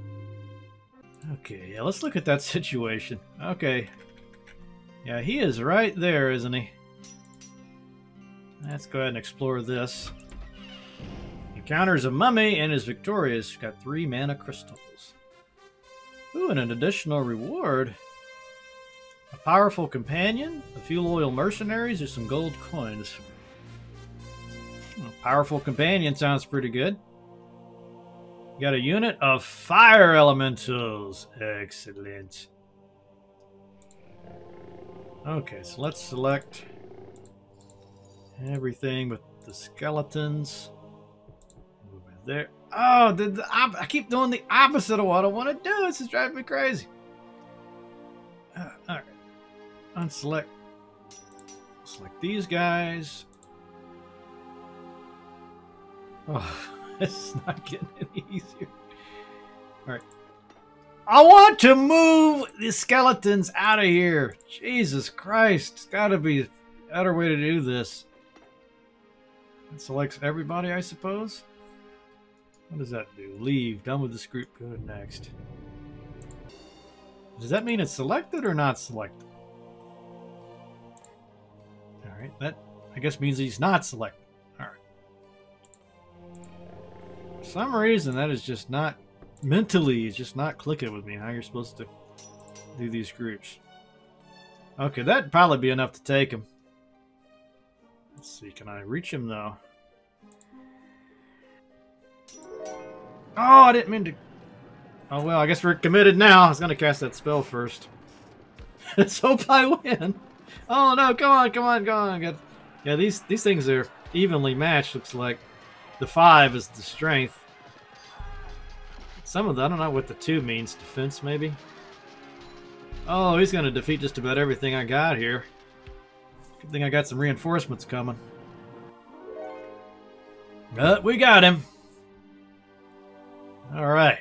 Okay, yeah, let's look at that situation. Okay. Yeah, he is right there, isn't he? Let's go ahead and explore this. Encounters a mummy and is victorious. Got three mana crystals. Ooh, and an additional reward. A powerful companion, a few loyal mercenaries, or some gold coins. A powerful companion sounds pretty good. You got a unit of fire elementals. Excellent. Okay, so let's select everything with the skeletons. Move it there. Oh, the, the, I keep doing the opposite of what I want to do. This is driving me crazy. Uh, all right. Unselect. Select these guys. Oh, it's not getting any easier. All right. I want to move the skeletons out of here. Jesus Christ. It's got to be a better way to do this. It selects everybody, I suppose. What does that do? Leave. Done with this group. Go to next. Does that mean it's selected or not selected? Alright, that I guess means he's not selected. Alright. For some reason, that is just not... Mentally, it's just not clicking with me how you're supposed to do these groups. Okay, that'd probably be enough to take him. Let's see, can I reach him though? Oh, I didn't mean to... Oh well, I guess we're committed now. I was going to cast that spell first. Let's hope I win. Oh no, come on, come on, come on. Got... Yeah, these, these things are evenly matched, looks like. The five is the strength. Some of the, I don't know what the two means. Defense, maybe? Oh, he's going to defeat just about everything I got here. Good thing I got some reinforcements coming. But we got him. Alright.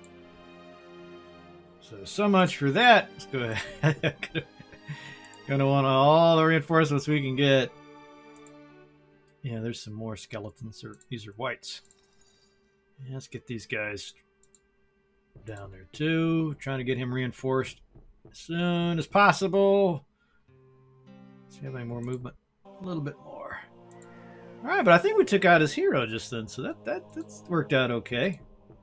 So, so much for that. Let's go ahead. Gonna want all the reinforcements we can get. Yeah, there's some more skeletons. Or these are whites. Yeah, let's get these guys down there too. Trying to get him reinforced as soon as possible. Does he have any more movement? A little bit more. Alright, but I think we took out his hero just then, so that, that that's worked out okay.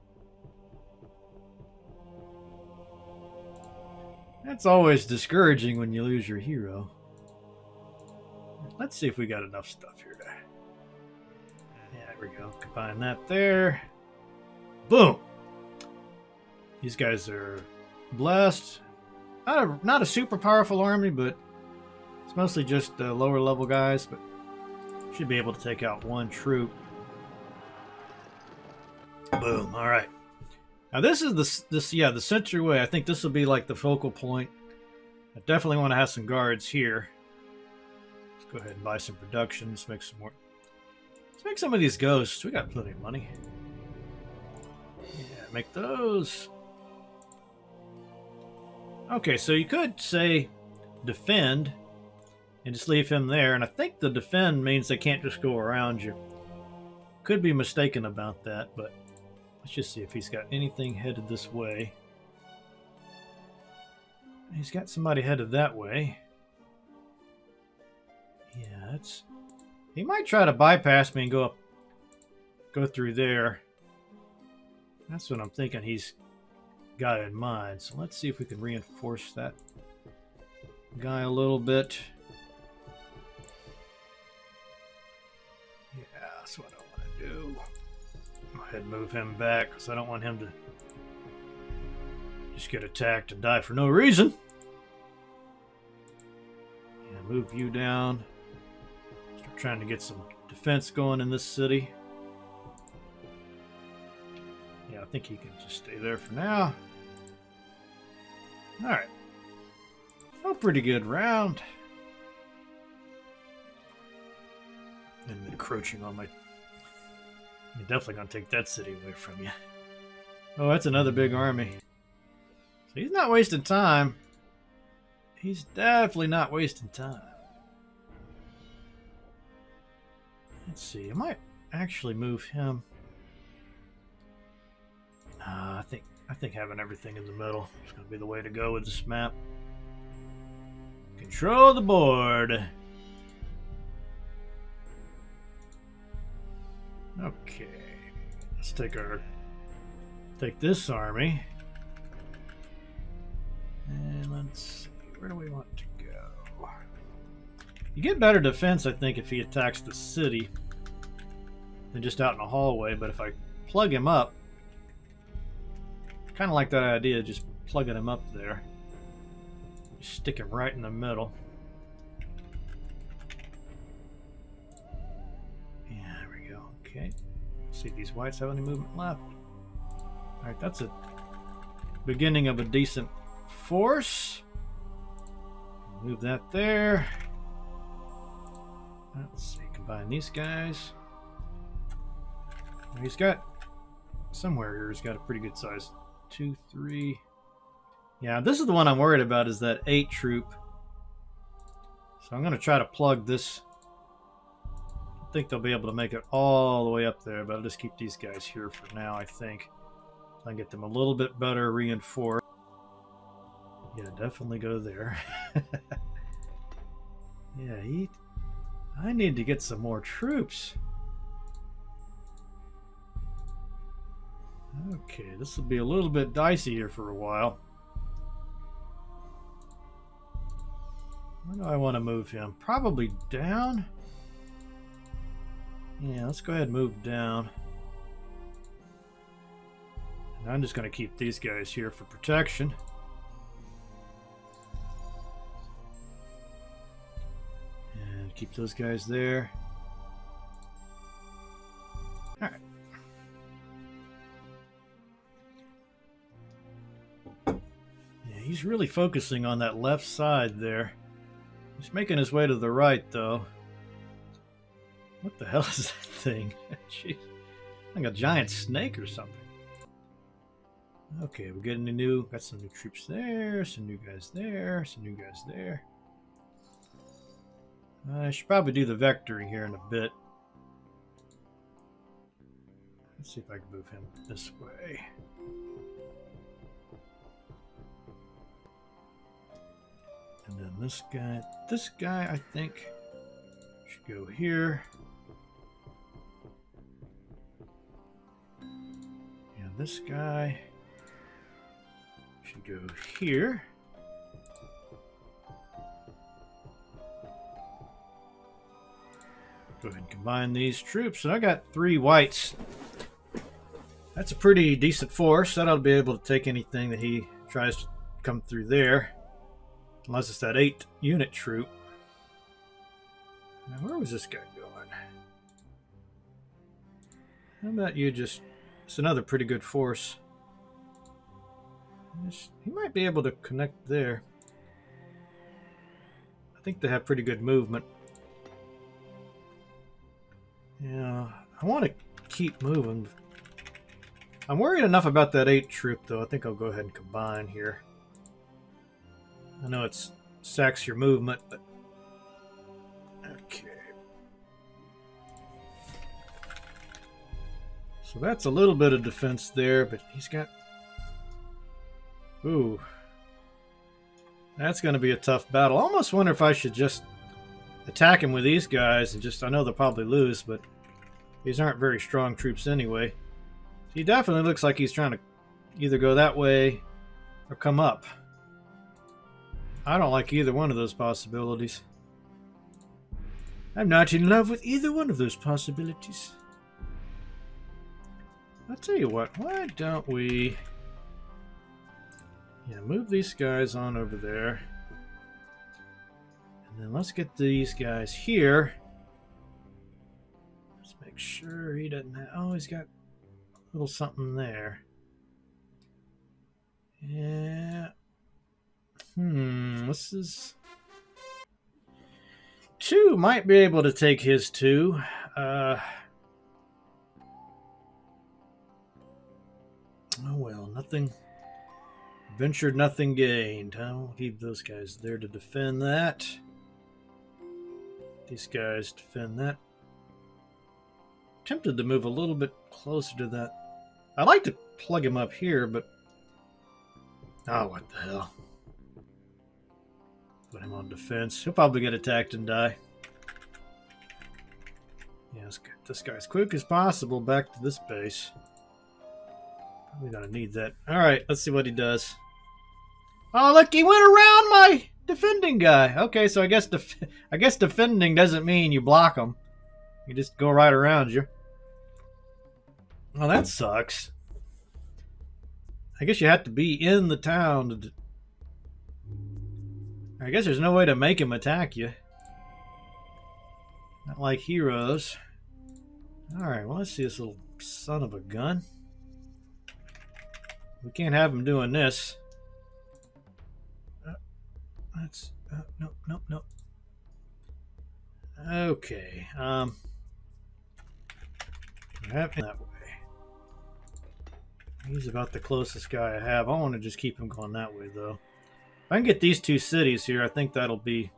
That's always discouraging when you lose your hero. Let's see if we got enough stuff here to... Yeah, there we go. Combine that there. Boom! These guys are blessed. Not a, not a super powerful army, but it's mostly just uh, lower level guys, but should be able to take out one troop. Boom. All right. Now this is the this yeah the center way. I think this will be like the focal point. I definitely want to have some guards here. Let's go ahead and buy some production. Let's make some more. Let's make some of these ghosts. We got plenty of money. Yeah, make those. Okay, so you could say defend and just leave him there. And I think the defend means they can't just go around you. Could be mistaken about that, but let's just see if he's got anything headed this way. He's got somebody headed that way. Yeah, that's... He might try to bypass me and go up, go through there. That's what I'm thinking he's got in mind. So let's see if we can reinforce that guy a little bit. that's what I want to do. Go ahead and move him back because I don't want him to just get attacked and die for no reason. Yeah, move you down. Start trying to get some defense going in this city. Yeah, I think he can just stay there for now. Alright. Oh, pretty good round. And encroaching on my... You're definitely going to take that city away from you. Oh, that's another big army. So he's not wasting time. He's definitely not wasting time. Let's see. I might actually move him. Uh, I think I think having everything in the middle is going to be the way to go with this map. Control the board. Okay, let's take our take this army, and let's see, where do we want to go? You get better defense, I think, if he attacks the city than just out in the hallway. But if I plug him up, kind of like that idea, just plugging him up there, just stick him right in the middle. Okay, see if these whites have any movement left. Alright, that's a beginning of a decent force. Move that there. Let's see, combine these guys. He's got, somewhere here, he's got a pretty good size. Two, three. Yeah, this is the one I'm worried about, is that eight troop. So I'm going to try to plug this. I think they'll be able to make it all the way up there, but I'll just keep these guys here for now, I think. I'll get them a little bit better reinforced. Yeah, definitely go there. Yeah, he... I need to get some more troops. Okay, this will be a little bit dicey here for a while. Where do I want to move him? Probably down? Yeah, let's go ahead and move down. And I'm just going to keep these guys here for protection. And keep those guys there. Alright. Yeah, he's really focusing on that left side there. He's making his way to the right, though. What the hell is that thing? Jeez. Like a giant snake or something. Okay, we're getting a new... Got some new troops there, some new guys there, some new guys there. I should probably do the vectoring here in a bit. Let's see if I can move him this way. And then this guy... This guy, I think, should go here. This guy should go here. Go ahead and combine these troops. And I got three whites. That's a pretty decent force. That'll be able to take anything that he tries to come through there. Unless it's that eight unit troop. Now, where was this guy going? How about you just... It's another pretty good force. He might be able to connect there. I think they have pretty good movement. Yeah, I want to keep moving. I'm worried enough about that eight troop, though. I think I'll go ahead and combine here. I know it sacks your movement, but... Okay. So that's a little bit of defense there, but he's got... Ooh. That's going to be a tough battle. I almost wonder if I should just attack him with these guys and just... I know they'll probably lose, but these aren't very strong troops anyway. He definitely looks like he's trying to either go that way or come up. I don't like either one of those possibilities. I'm not in love with either one of those possibilities. I'll tell you what, why don't we... Yeah, move these guys on over there. And then let's get these guys here. Let's make sure he doesn't have... Oh, he's got a little something there. Yeah. Hmm, this is... Two might be able to take his two. Uh... Oh well, nothing... Ventured, nothing gained. I'll keep those guys there to defend that. These guys defend that. Tempted to move a little bit closer to that. I'd like to plug him up here, but... Oh, what the hell. Put him on defense. He'll probably get attacked and die. Yeah, let's get this guy as quick as possible back to this base. We're gonna need that. Alright, let's see what he does. Oh, look, he went around my defending guy. Okay, so I guess def I guess defending doesn't mean you block him. You just go right around you. Well, that sucks. I guess you have to be in the town to... D I guess there's no way to make him attack you. Not like heroes. Alright, well, let's see this little son of a gun. We can't have him doing this. Uh, that's... Uh, no, no, no. Okay. Um... Have him that way. He's about the closest guy I have. I want to just keep him going that way, though. If I can get these two cities here, I think that'll be...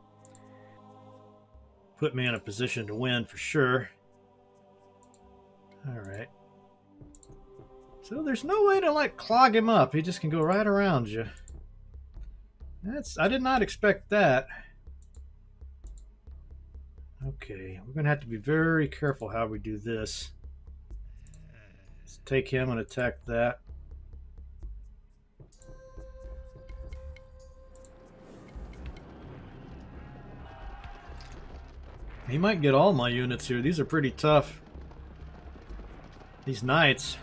put me in a position to win for sure. Alright. So there's no way to, like, clog him up. He just can go right around you. That's... I did not expect that. Okay, we're going to have to be very careful how we do this. Let's take him and attack that. He might get all my units here. These are pretty tough. These knights.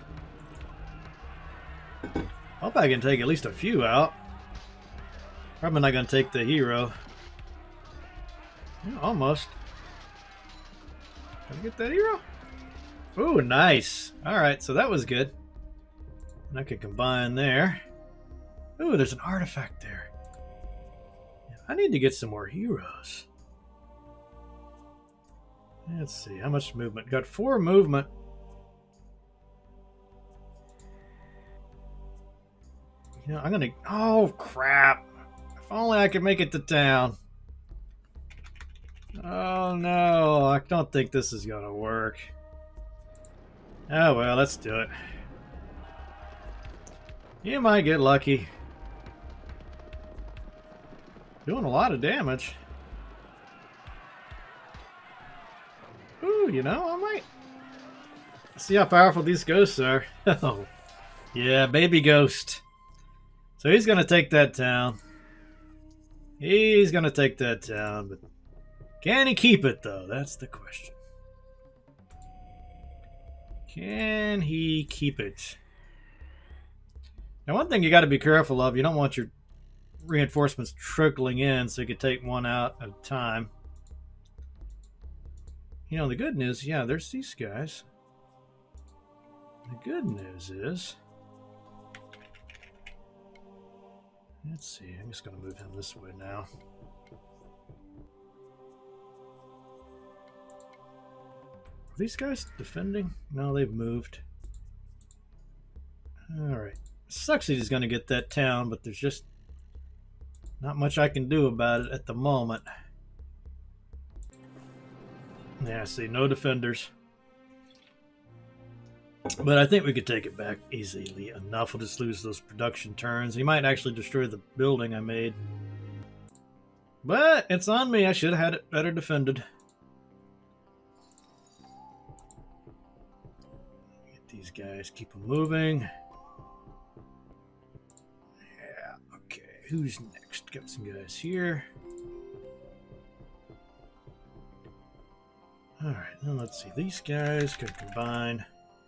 Hope I can take at least a few out. Probably not going to take the hero. Yeah, almost. Can I get that hero? Ooh, nice. Alright, so that was good. And I can combine there. Ooh, there's an artifact there. I need to get some more heroes. Let's see, how much movement? Got four movement. You know, I'm gonna... Oh, crap. If only I could make it to town. Oh, no. I don't think this is gonna work. Oh, well, let's do it. You might get lucky. Doing a lot of damage. Ooh, you know, I might see how powerful these ghosts are. Oh, yeah, baby ghost. So he's gonna take that town. He's gonna take that town, but can he keep it though? That's the question. Can he keep it? Now, one thing you got to be careful of, you don't want your reinforcements trickling in, so you can take one out at a time. You know, the good news, yeah, there's these guys. The good news is... Let's see, I'm just going to move him this way now. Are these guys defending? No, they've moved. Alright. Sucks that he's going to get that town, but there's just not much I can do about it at the moment. Yeah, see, no defenders. But I think we could take it back easily enough. We'll just lose those production turns. He might actually destroy the building I made. But it's on me. I should have had it better defended. Get these guys, keep them moving. Yeah, okay. Who's next? Got some guys here. Alright, now let's see. These guys could combine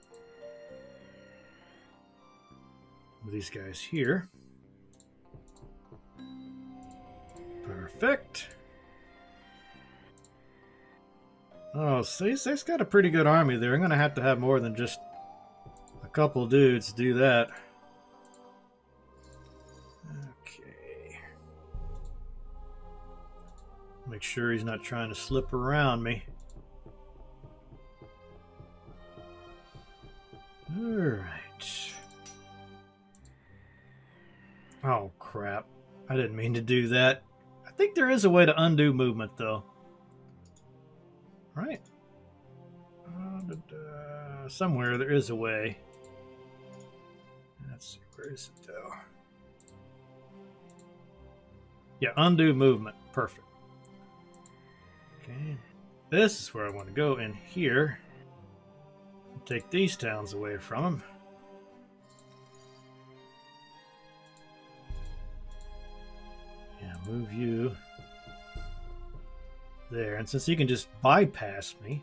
with these guys here. Perfect. Oh, so he's, he's got a pretty good army there. I'm going to have to have more than just a couple dudes do that. Okay. Make sure he's not trying to slip around me. Alright. Oh, crap. I didn't mean to do that. I think there is a way to undo movement, though. Right? Uh, da, da, somewhere there is a way. Let's see, where is it though? Yeah, undo movement. Perfect. Okay. This is where I want to go in here. Take these towns away from them. Yeah, move you there, and since he can just bypass me,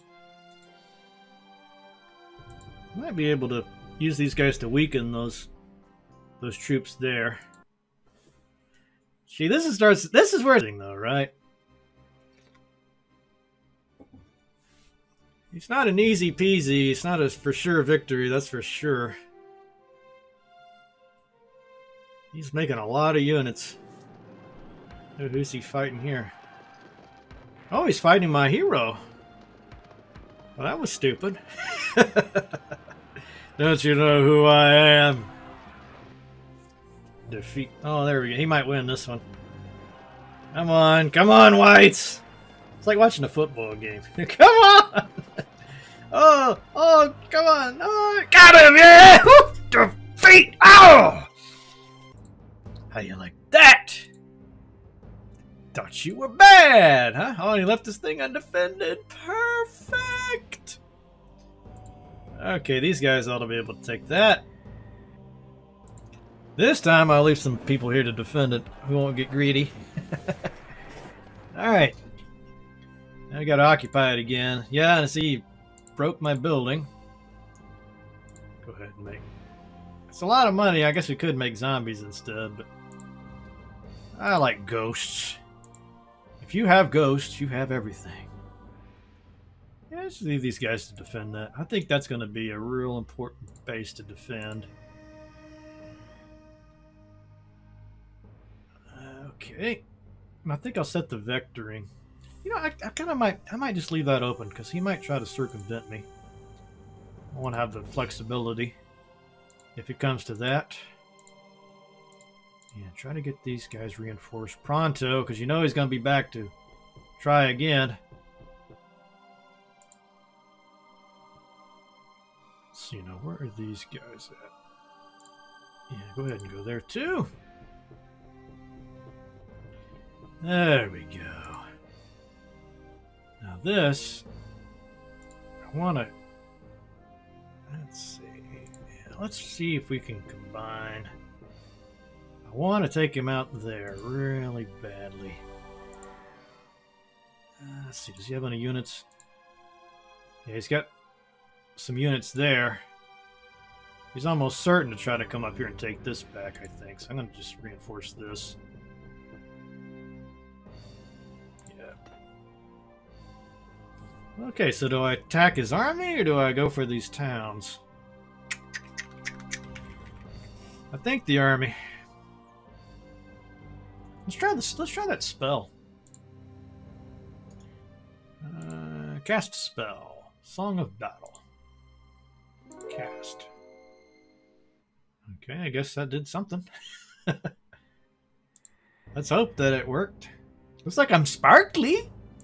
I might be able to use these guys to weaken those those troops there. See, this is starts. This is where it's though, right? It's not an easy peasy. It's not a for sure victory. That's for sure. He's making a lot of units. Oh, who's he fighting here? Oh, he's fighting my hero. Well, that was stupid. Don't you know who I am? Defeat. Oh, there we go. He might win this one. Come on. Come on, whites. It's like watching a football game. Come on. Oh, oh, come on. Oh, got him, yeah. Defeat. Oh. How you like that? Thought you were bad, huh? Oh, and he left this thing undefended. Perfect. Okay, these guys ought to be able to take that. This time I'll leave some people here to defend it who won't get greedy. Alright. Now I gotta occupy it again. Yeah, and see, you broke my building. Go ahead and make... It's a lot of money. I guess we could make zombies instead, but... I like ghosts. If you have ghosts, you have everything. Yeah, let's leave these guys to defend that. I think that's going to be a real important base to defend. Okay. I think I'll set the vectoring. You know, I, I kind of might, I might just leave that open because he might try to circumvent me. I want to have the flexibility if it comes to that. Yeah, try to get these guys reinforced pronto, because you know he's going to be back to try again. Let's see, now where are these guys at? Yeah, go ahead and go there too. There we go. Now this, I want to, let's see, yeah, let's see if we can combine. I want to take him out there really badly. Uh, let's see, does he have any units? Yeah, he's got some units there. He's almost certain to try to come up here and take this back, I think. So I'm going to just reinforce this. Yeah. Okay, so do I attack his army or do I go for these towns? I think the army. Let's try this. Let's try that spell. Uh, cast spell. Song of Battle. Cast. Okay, I guess that did something. Let's hope that it worked. Looks like I'm sparkly.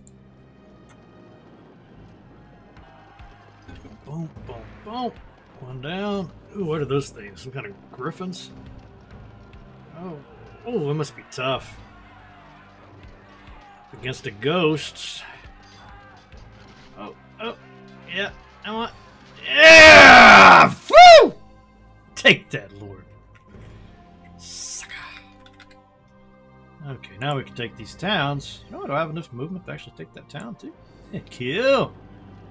Boom, boom, boom. One down. Ooh, what are those things? Some kind of griffins? Oh. Oh, it must be tough. Against the ghosts. Oh, oh, yeah, I want. Yeah! Woo! Take that, Lord. Sucker. Okay, now we can take these towns. Oh, do I have enough movement to actually take that town, too? Kill!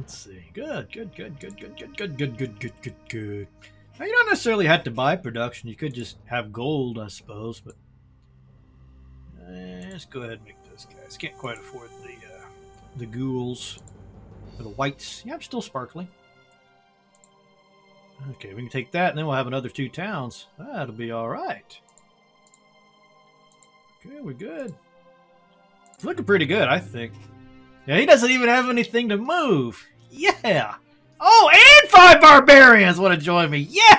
let's see. Good, good, good, good, good, good, good, good, good, good, good, good. Now, you don't necessarily have to buy production. You could just have gold, I suppose. But eh, let's go ahead and make those guys. Can't quite afford the uh, the ghouls or the whites. Yeah, I'm still sparkling. Okay, we can take that, and then we'll have another two towns. That'll be all right. Okay, we're good. It's looking pretty good, I think. Yeah, he doesn't even have anything to move. Yeah. Oh, and five barbarians want to join me. Yeah.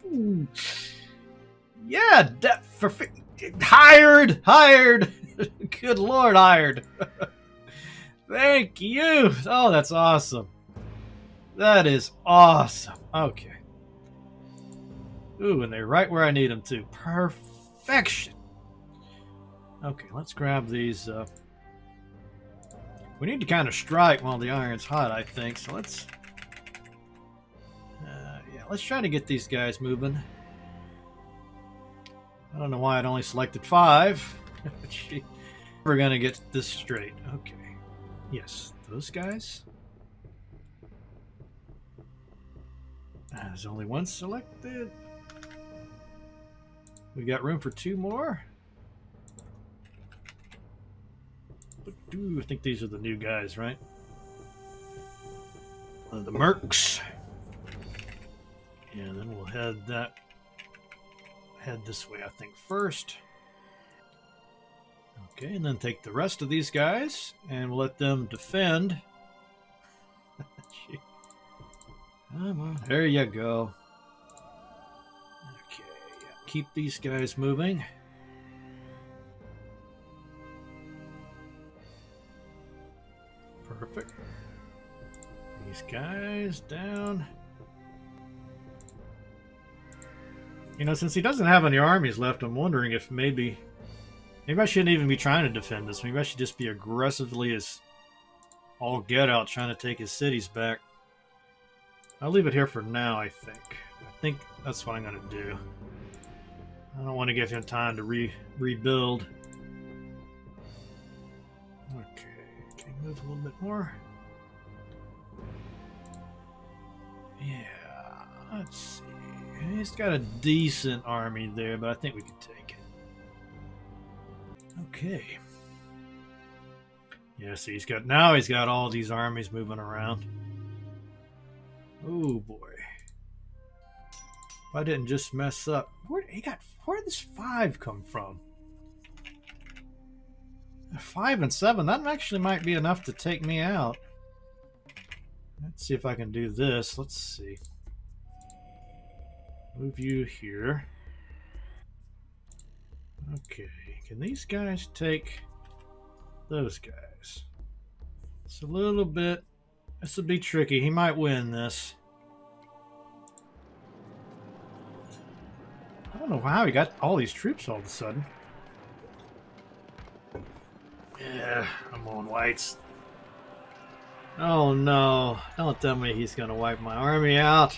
Yeah. For, hired. Hired. Good Lord, hired. Thank you. Oh, that's awesome. That is awesome. Okay. Ooh, and they're right where I need them to. Perfection. Okay, let's grab these. Uh, we need to kind of strike while the iron's hot, I think. So let's, uh, yeah, let's try to get these guys moving. I don't know why I'd only selected five. We're gonna get this straight. Okay. Yes, those guys. Uh, there's only one selected. We got room for two more. Ooh, I think these are the new guys, right? Uh, the Mercs. And then we'll head that head this way, I think, first. Okay, and then take the rest of these guys and we'll let them defend. Come on, there you go. Okay, yeah, keep these guys moving. Perfect. These guys down. You know, since he doesn't have any armies left, I'm wondering if maybe... Maybe I shouldn't even be trying to defend this. Maybe I should just be aggressively as all get out trying to take his cities back. I'll leave it here for now, I think. I think that's what I'm going to do. I don't want to give him time to re rebuild. Okay, can you move a little bit more? Yeah, let's see. He's got a decent army there, but I think we can take it. Okay. Yeah, see, he's got now he's got all these armies moving around. Oh boy. If I didn't just mess up. Where he got where did this five come from? Five and seven, that actually might be enough to take me out. Let's see if I can do this. Let's see. Move you here. Okay, can these guys take those guys? It's a little bit, this will be tricky. He might win this. I don't know how he got all these troops all of a sudden. Yeah, I'm on whites. Oh no, don't tell me he's gonna wipe my army out.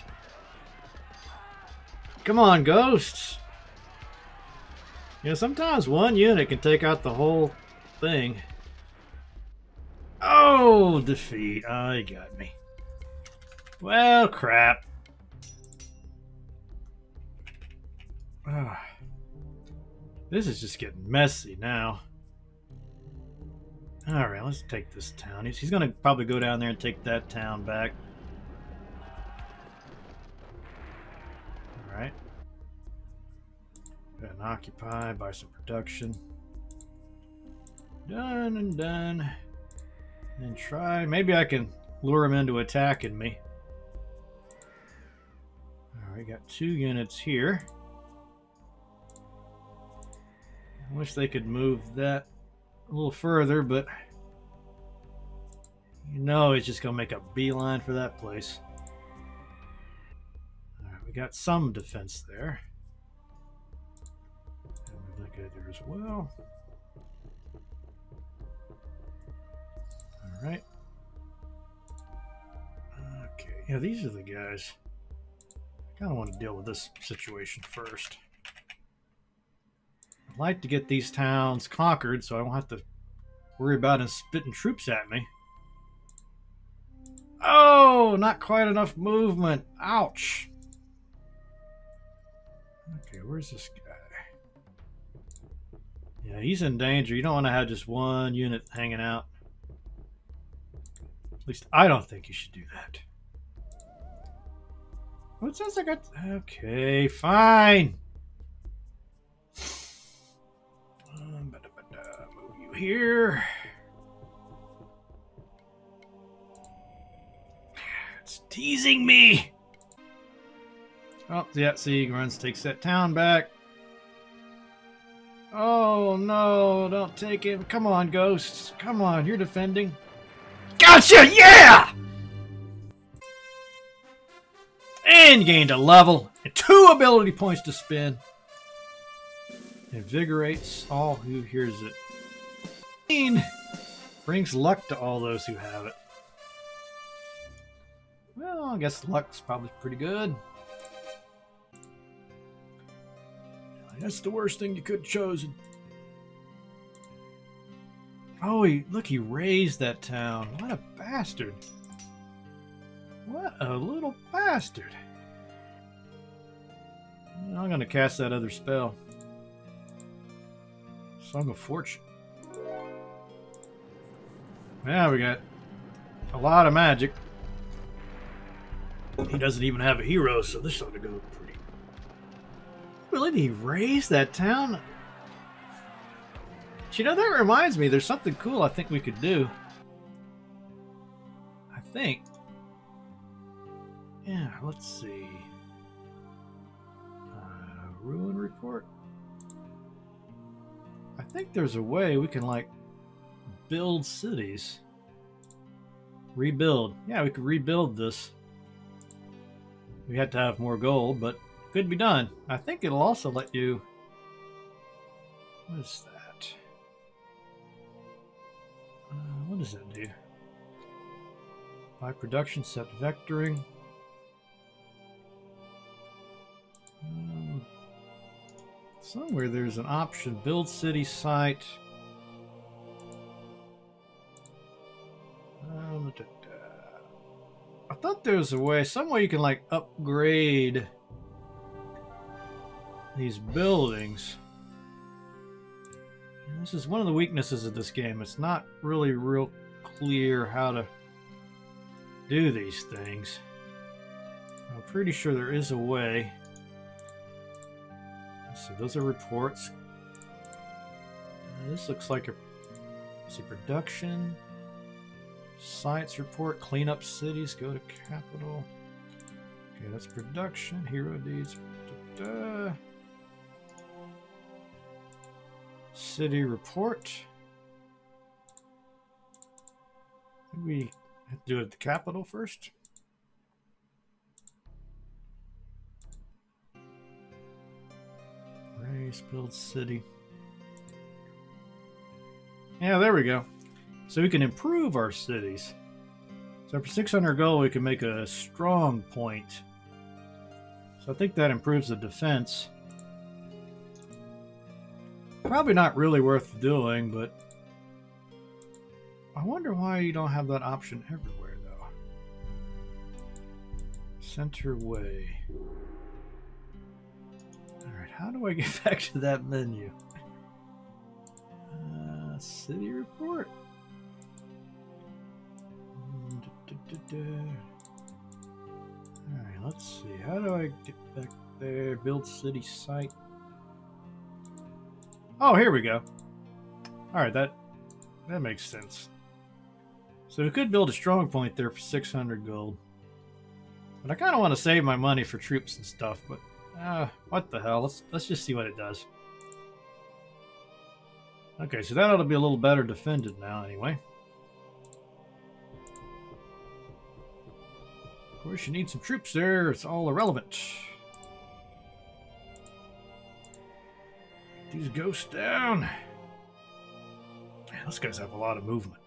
Come on, ghosts. You know, sometimes one unit can take out the whole thing. Oh, defeat. Oh, he got me. Well, crap. Oh, this is just getting messy now. Alright, let's take this town. He's, he's going to probably go down there and take that town back. Alright. Go ahead and occupy, buy some production. Done and done. And try. Maybe I can lure him into attacking me. Alright, got two units here. I wish they could move that a little further, but you know he's just gonna make a beeline for that place. Alright, we got some defense there. And move that guy there as well. Alright. Okay, yeah, these are the guys. I kinda want to deal with this situation first. I'd like to get these towns conquered so I don't have to worry about them spitting troops at me. Oh, not quite enough movement. Ouch. Okay, where's this guy? Yeah, he's in danger. You don't want to have just one unit hanging out. At least I don't think you should do that. Oh, it sounds like I... Okay, fine. Um, move you here. It's teasing me. Oh, yeah, see, runs, takes that town back. Oh, no, don't take him. Come on, ghosts. Come on, you're defending. Gotcha, yeah! And gained a level and two ability points to spin. Invigorates all who hears it. Brings luck to all those who have it. Well, I guess luck's probably pretty good. That's the worst thing you could have chosen. Oh, he, look, he raised that town. What a bastard. What a little bastard. I'm going to cast that other spell. Song of Fortune. Now we got a lot of magic. He doesn't even have a hero, so this ought to go pretty. Really, he raised that town? But you know, that reminds me, there's something cool I think we could do. I think. Yeah, let's see. Uh, ruin report. I think there's a way we can, like, build cities. Rebuild. Yeah, we could rebuild this. We had to have more gold, but could be done. I think it'll also let you... What is that? Uh, what does that do? By production, set vectoring. Um, somewhere there's an option. Build city site. Um, da, da. I thought there was a way, some way you can like upgrade these buildings. And this is one of the weaknesses of this game. It's not really real clear how to do these things. I'm pretty sure there is a way. Let's see, those are reports. Uh, this looks like a, let's see, production. Sites report, clean up cities, go to capital. Okay, that's production, hero deeds. Da, da. City report. We have to do it at the capital first. Raise, build city. Yeah, there we go. So we can improve our cities. So for six hundred gold, we can make a strong point. So I think that improves the defense. Probably not really worth doing, but I wonder why you don't have that option everywhere, though. Center way. Alright, how do I get back to that menu? Uh, city report. Alright, let's see. How do I get back there? Build city site. Oh, here we go. Alright, that that makes sense. So we could build a strong point there for six hundred gold. But I kind of want to save my money for troops and stuff, but uh, what the hell? Let's, let's just see what it does. Okay, so that ought to be a little better defended now anyway. Of course, you need some troops there. It's all irrelevant. These ghosts down. Man, those guys have a lot of movement.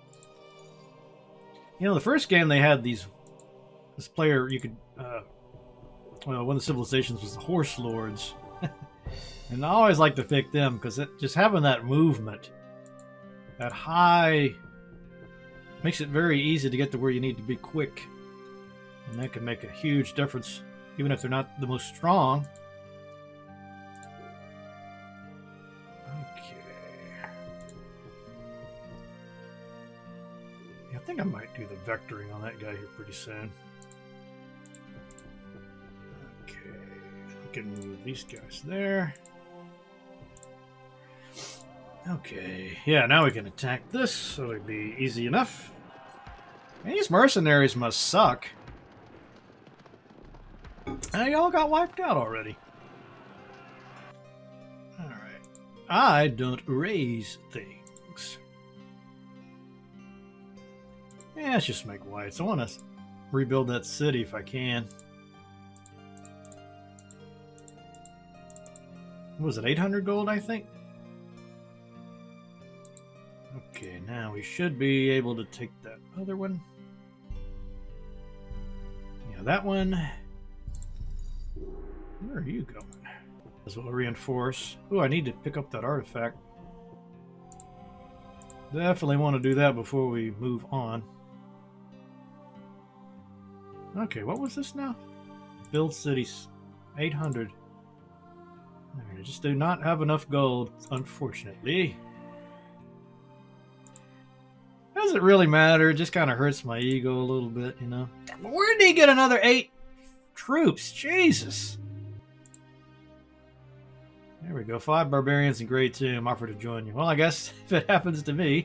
You know, the first game they had these... This player, you could... Uh, well, one of the civilizations was the Horse Lords. And I always like to pick them, because just having that movement, that high Makes it very easy to get to where you need to be quick. And that can make a huge difference, even if they're not the most strong. Okay. Yeah, I think I might do the vectoring on that guy here pretty soon. Okay. We can move these guys there. Okay. Yeah, now we can attack this, so it'll be easy enough. Man, these mercenaries must suck. They all got wiped out already. Alright. I don't raise things. Yeah, let's just make whites. I want to rebuild that city if I can. What was it, eight hundred gold, I think? Okay, now we should be able to take that other one. Yeah, that one. Where are you going? As well reinforce. Oh, I need to pick up that artifact. Definitely want to do that before we move on. Okay, what was this now? Build cities. eight hundred. I just do not have enough gold, unfortunately. Does it really matter? It just kind of hurts my ego a little bit, you know? Where did he get another eight troops? Jesus. There we go. Five barbarians in grade two offer to join you. Well, I guess if it happens to me,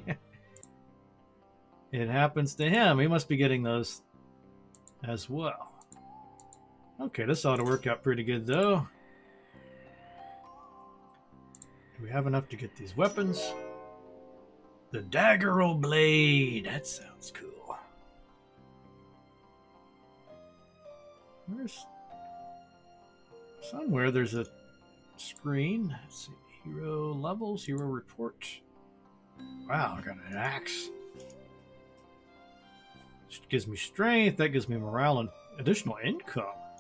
it happens to him. He must be getting those as well. Okay, this ought to work out pretty good, though. Do we have enough to get these weapons? The Daggerel Blade. That sounds cool. There's somewhere there's a screen. Let's see. Hero levels, hero report. Wow, I got an axe. Which gives me strength. That gives me morale and additional income.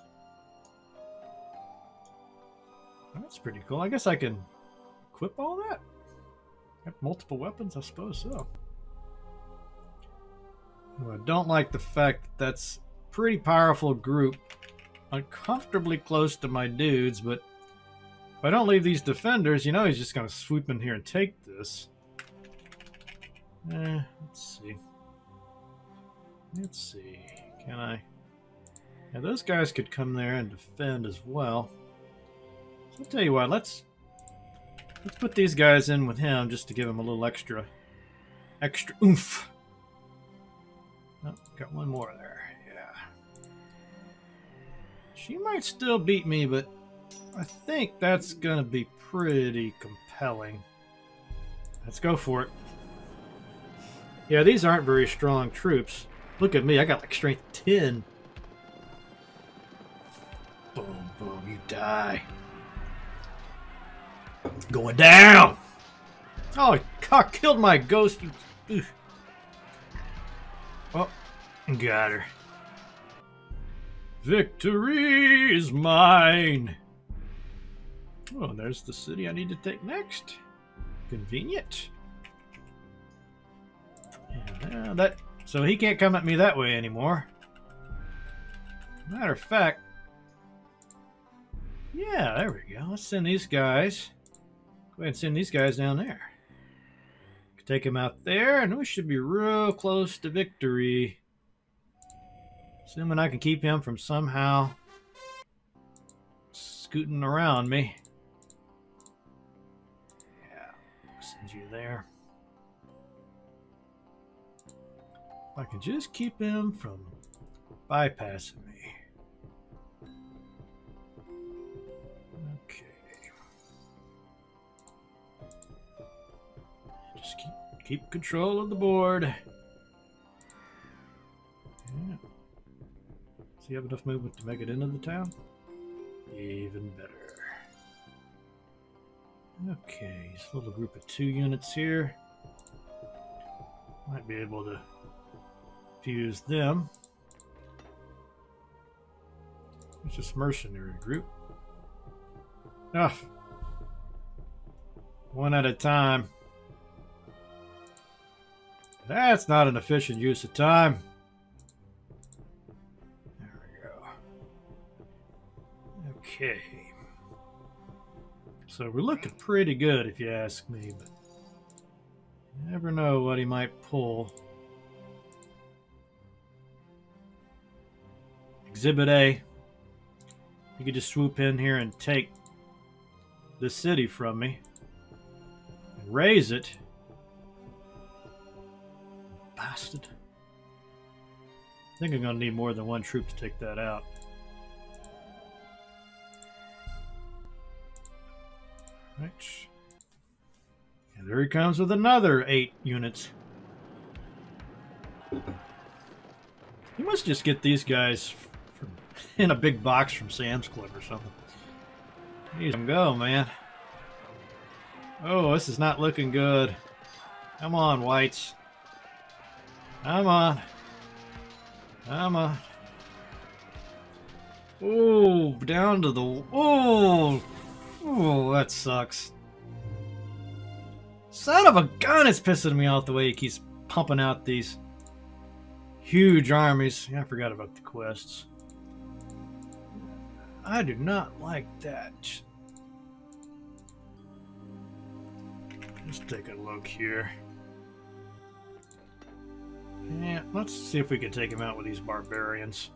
That's pretty cool. I guess I can equip all that. Got multiple weapons, I suppose so. Well, I don't like the fact that that's a pretty powerful group. Uncomfortably close to my dudes, but if I don't leave these defenders, you know he's just going to swoop in here and take this. Eh, let's see. Let's see. Can I... Yeah, those guys could come there and defend as well. So I'll tell you what, let's... Let's put these guys in with him just to give him a little extra... Extra oomph. Oh, got one more there. Yeah. She might still beat me, but I think that's going to be pretty compelling. Let's go for it. Yeah, these aren't very strong troops. Look at me, I got like strength ten. Boom, boom, you die. Going down! Oh, God, killed my ghost. You... Oh, got her. Victory is mine. Oh, there's the city I need to take next. Convenient. And, uh, that so he can't come at me that way anymore. Matter of fact, yeah, there we go. Let's send these guys. Go ahead and send these guys down there. Take him out there, and we should be real close to victory. Assuming I can keep him from somehow scooting around me. Yeah, send you there. If I can just keep him from bypassing me. Okay. Just keep keep control of the board. Yeah. Does he have enough movement to make it into the town? Even better. Okay, this little group of two units here. Might be able to fuse them. It's just mercenary group. Ah, one at a time. That's not an efficient use of time. There we go. Okay. So we're looking pretty good if you ask me, but you never know what he might pull. Exhibit A. You could just swoop in here and take the city from me and raise it. Bastard. I think I'm going to need more than one troop to take that out. Right. And there he comes with another eight units. You must just get these guys from, in a big box from Sam's Club or something. Let them go, man. Oh, this is not looking good. Come on, whites. Come on. Come on. Oh, down to the... Oh! Oh, that sucks. Son of a gun, it's pissing me off the way he keeps pumping out these huge armies. Yeah, I forgot about the quests. I do not like that. Let's take a look here. Yeah, let's see if we can take him out with these barbarians.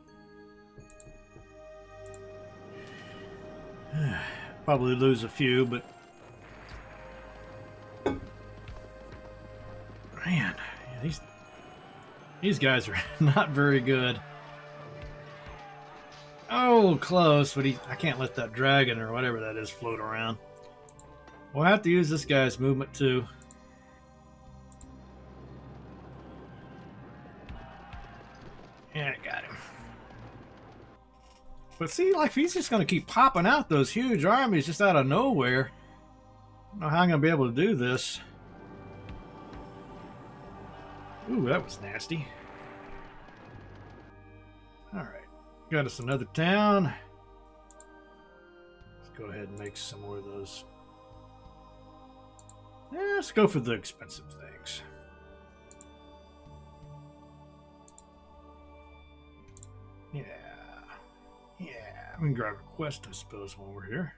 Probably lose a few, but man, yeah, these these guys are not very good. Oh, close, but he, I can't let that dragon or whatever that is float around. We'll have to use this guy's movement too. Yeah, I got him. But see, like, he's just going to keep popping out those huge armies just out of nowhere. I don't know how I'm going to be able to do this. Ooh, that was nasty. Alright. Got us another town. Let's go ahead and make some more of those. Yeah, let's go for the expensive things. Yeah. Yeah. We can grab a quest, I suppose, while we're here.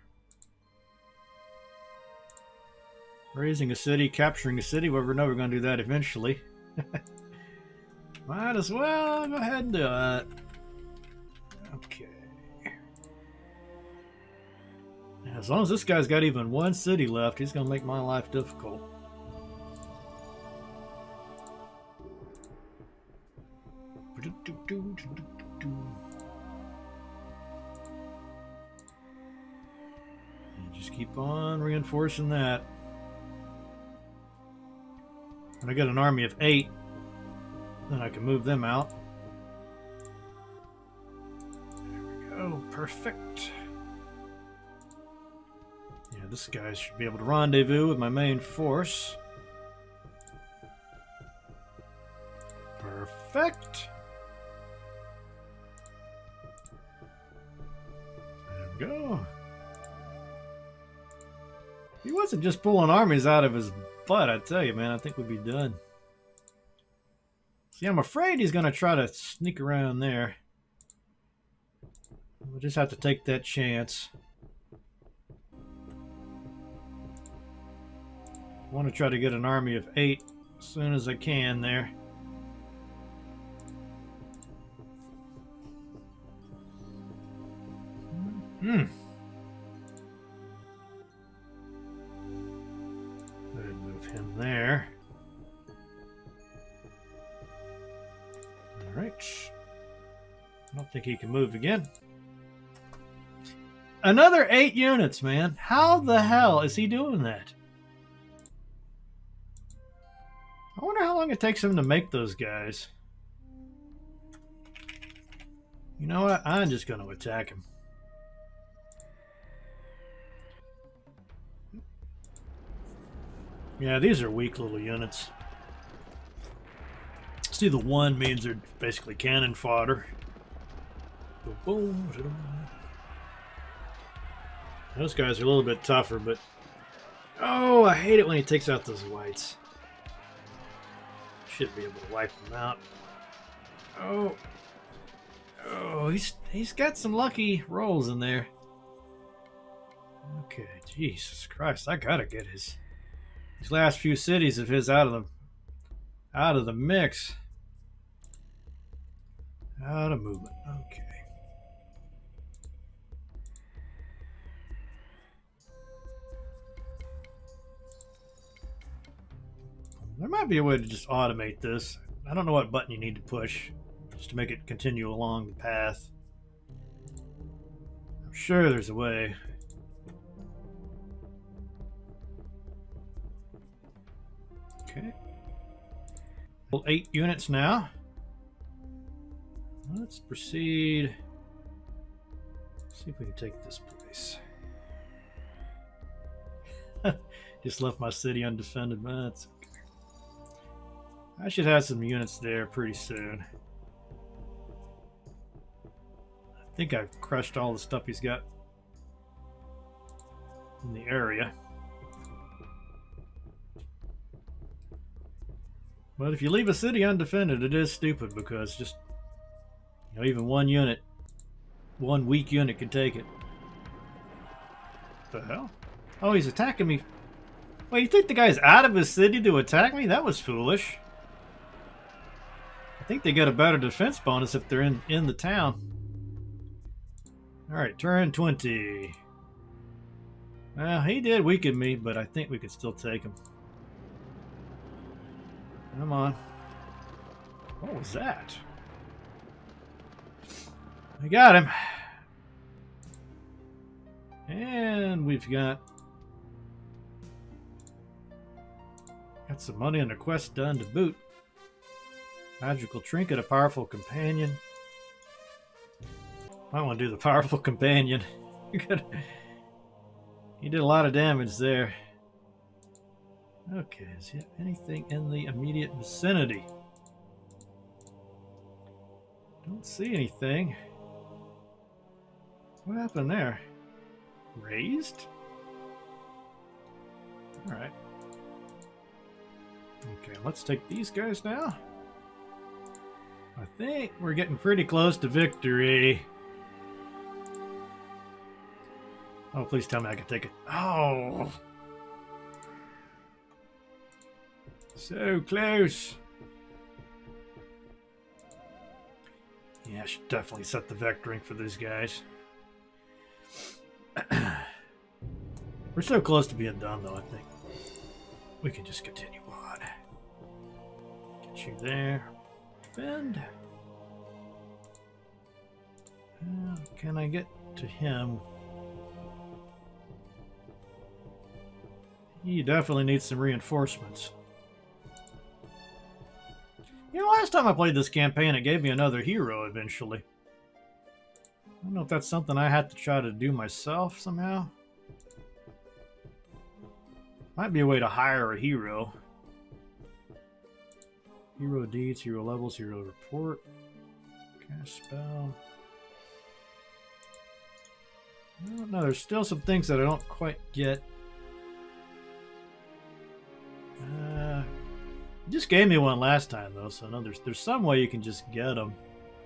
Raising a city, capturing a city. Well, we know we're going to do that eventually. Might as well go ahead and do it. Okay. As long as this guy's got even one city left, he's going to make my life difficult. And just keep on reinforcing that. When I get an army of eight, then I can move them out. There we go. Perfect. Yeah, this guy should be able to rendezvous with my main force. Perfect. There we go. He wasn't just pulling armies out of his butt, I tell you, man. I think we'd be done. See, I'm afraid he's going to try to sneak around there. We'll just have to take that chance. I want to try to get an army of eight as soon as I can there. Hmm. Move him there. All right. I don't think he can move again. Another eight units, man. How the hell is he doing that? I wonder how long it takes him to make those guys. You know what? I'm just going to attack him. Yeah, these are weak little units. See, the one means they're basically cannon fodder. Boom. Those guys are a little bit tougher, but... Oh, I hate it when he takes out those whites. Should be able to wipe them out. Oh. Oh, he's he's got some lucky rolls in there. Okay, Jesus Christ, I gotta get his these last few cities of his out of the out of the mix. Out of movement. Okay. There might be a way to just automate this. I don't know what button you need to push just to make it continue along the path. I'm sure there's a way. Okay. Eight units now. Let's proceed. See if we can take this place. Just left my city undefended, but that's okay. I should have some units there pretty soon. I think I've crushed all the stuff he's got in the area. But if you leave a city undefended, it is stupid because just, you know, even one unit, one weak unit can take it. What the hell? Oh, he's attacking me. Wait, you think the guy's out of his city to attack me? That was foolish. I think they get a better defense bonus if they're in, in the town. Alright, turn twenty. Well, he did weaken me, but I think we could still take him. Come on. What was that? We got him. And we've got... Got some money and a quest done to boot. Magical trinket, a powerful companion. I want to do the powerful companion. He did a lot of damage there. Okay, is there anything in the immediate vicinity? Don't see anything. What happened there? Raised? Alright. Okay, let's take these guys now. I think we're getting pretty close to victory. Oh, please tell me I can take it. Oh! So close. Yeah, I should definitely set the vectoring for these guys. We're so close to being done, though, I think. We can just continue on. Get you there. Defend. Uh, can I get to him? He definitely needs some reinforcements. You know, last time I played this campaign, it gave me another hero eventually. I don't know if that's something I had to try to do myself somehow. Might be a way to hire a hero. Hero deeds, hero levels, hero report. Cast spell. I don't know, there's still some things that I don't quite get. Uh, you just gave me one last time, though, so no, there's, there's some way you can just get them.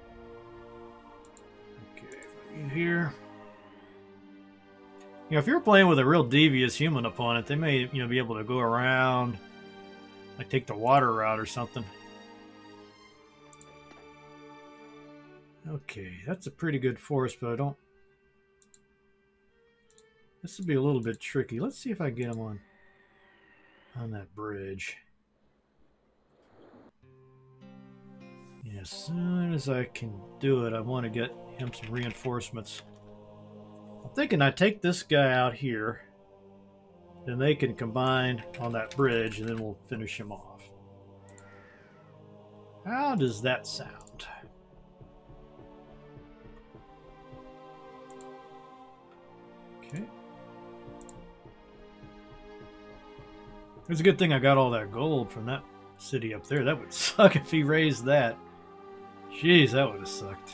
Okay, you here. You know, if you're playing with a real devious human opponent, they may, you know, be able to go around, like take the water route or something. Okay, that's a pretty good force, but I don't... This would be a little bit tricky. Let's see if I can get him on, on that bridge. Yeah, as soon as I can do it, I want to get him some reinforcements. I'm thinking I take this guy out here, then they can combine on that bridge, and then we'll finish him off. How does that sound? Okay. It's a good thing I got all that gold from that city up there. That would suck if he raised that. Jeez, that would have sucked.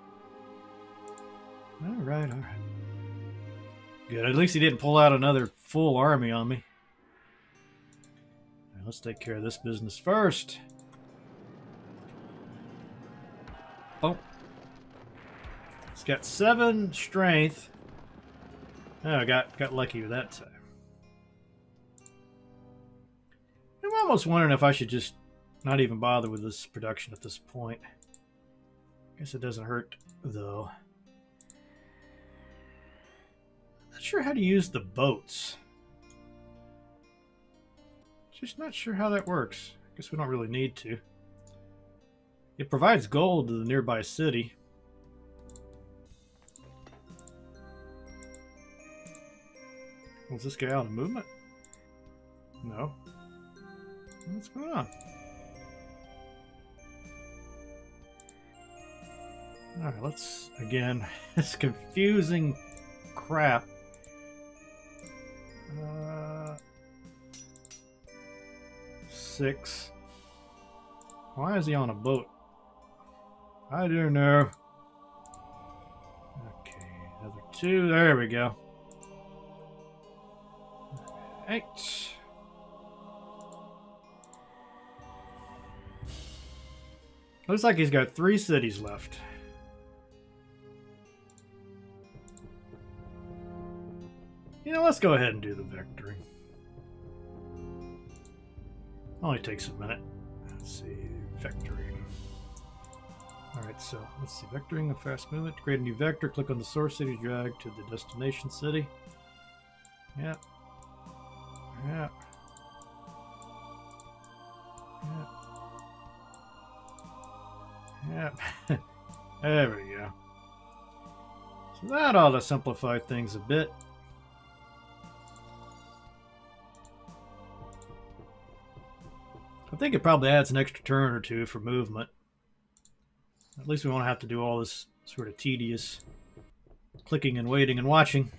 Alright, alright. Good, at least he didn't pull out another full army on me. Right, let's take care of this business first. Oh. It's got seven strength. Oh, I got, got lucky with that time. I'm almost wondering if I should just not even bother with this production at this point. Guess it doesn't hurt, though. Not sure how to use the boats. Just not sure how that works. Guess we don't really need to. It provides gold to the nearby city. Was this guy out of movement? No. What's going on? Alright, let's, again, it's confusing crap. Uh, six. Why is he on a boat? I don't know. Okay, another two. There we go. Eight. Looks like he's got three cities left. You know, let's go ahead and do the vectoring. Only takes a minute. Let's see, vectoring. Alright, so let's see, vectoring, a fast movement. To create a new vector, click on the source city, drag to the destination city. Yep. Yep. Yep. Yep. There we go. So that ought to simplify things a bit. I think it probably adds an extra turn or two for movement. At least we won't have to do all this sort of tedious clicking and waiting and watching.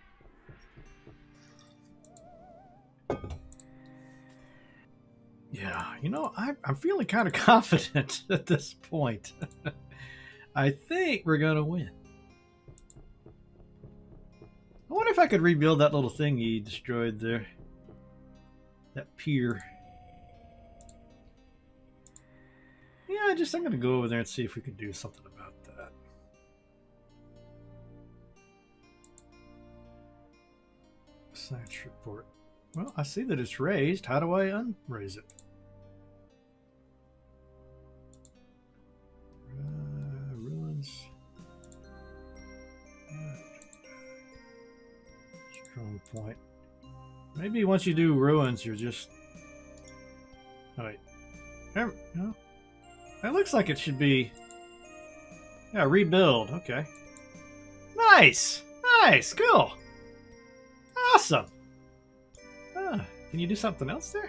Yeah, you know, I, I'm feeling kind of confident at this point. I think we're going to win. I wonder if I could rebuild that little thing he destroyed there. That pier. Yeah, I just I'm going to go over there and see if we can do something about that. Science report. Well, I see that it's raised. How do I unraise it? Uh, ruins. Uh, strong point. Maybe once you do ruins, you're just... Oh, wait. There, no. It looks like it should be... Yeah, rebuild. Okay. Nice! Nice! Cool! Awesome! Ah, can you do something else there?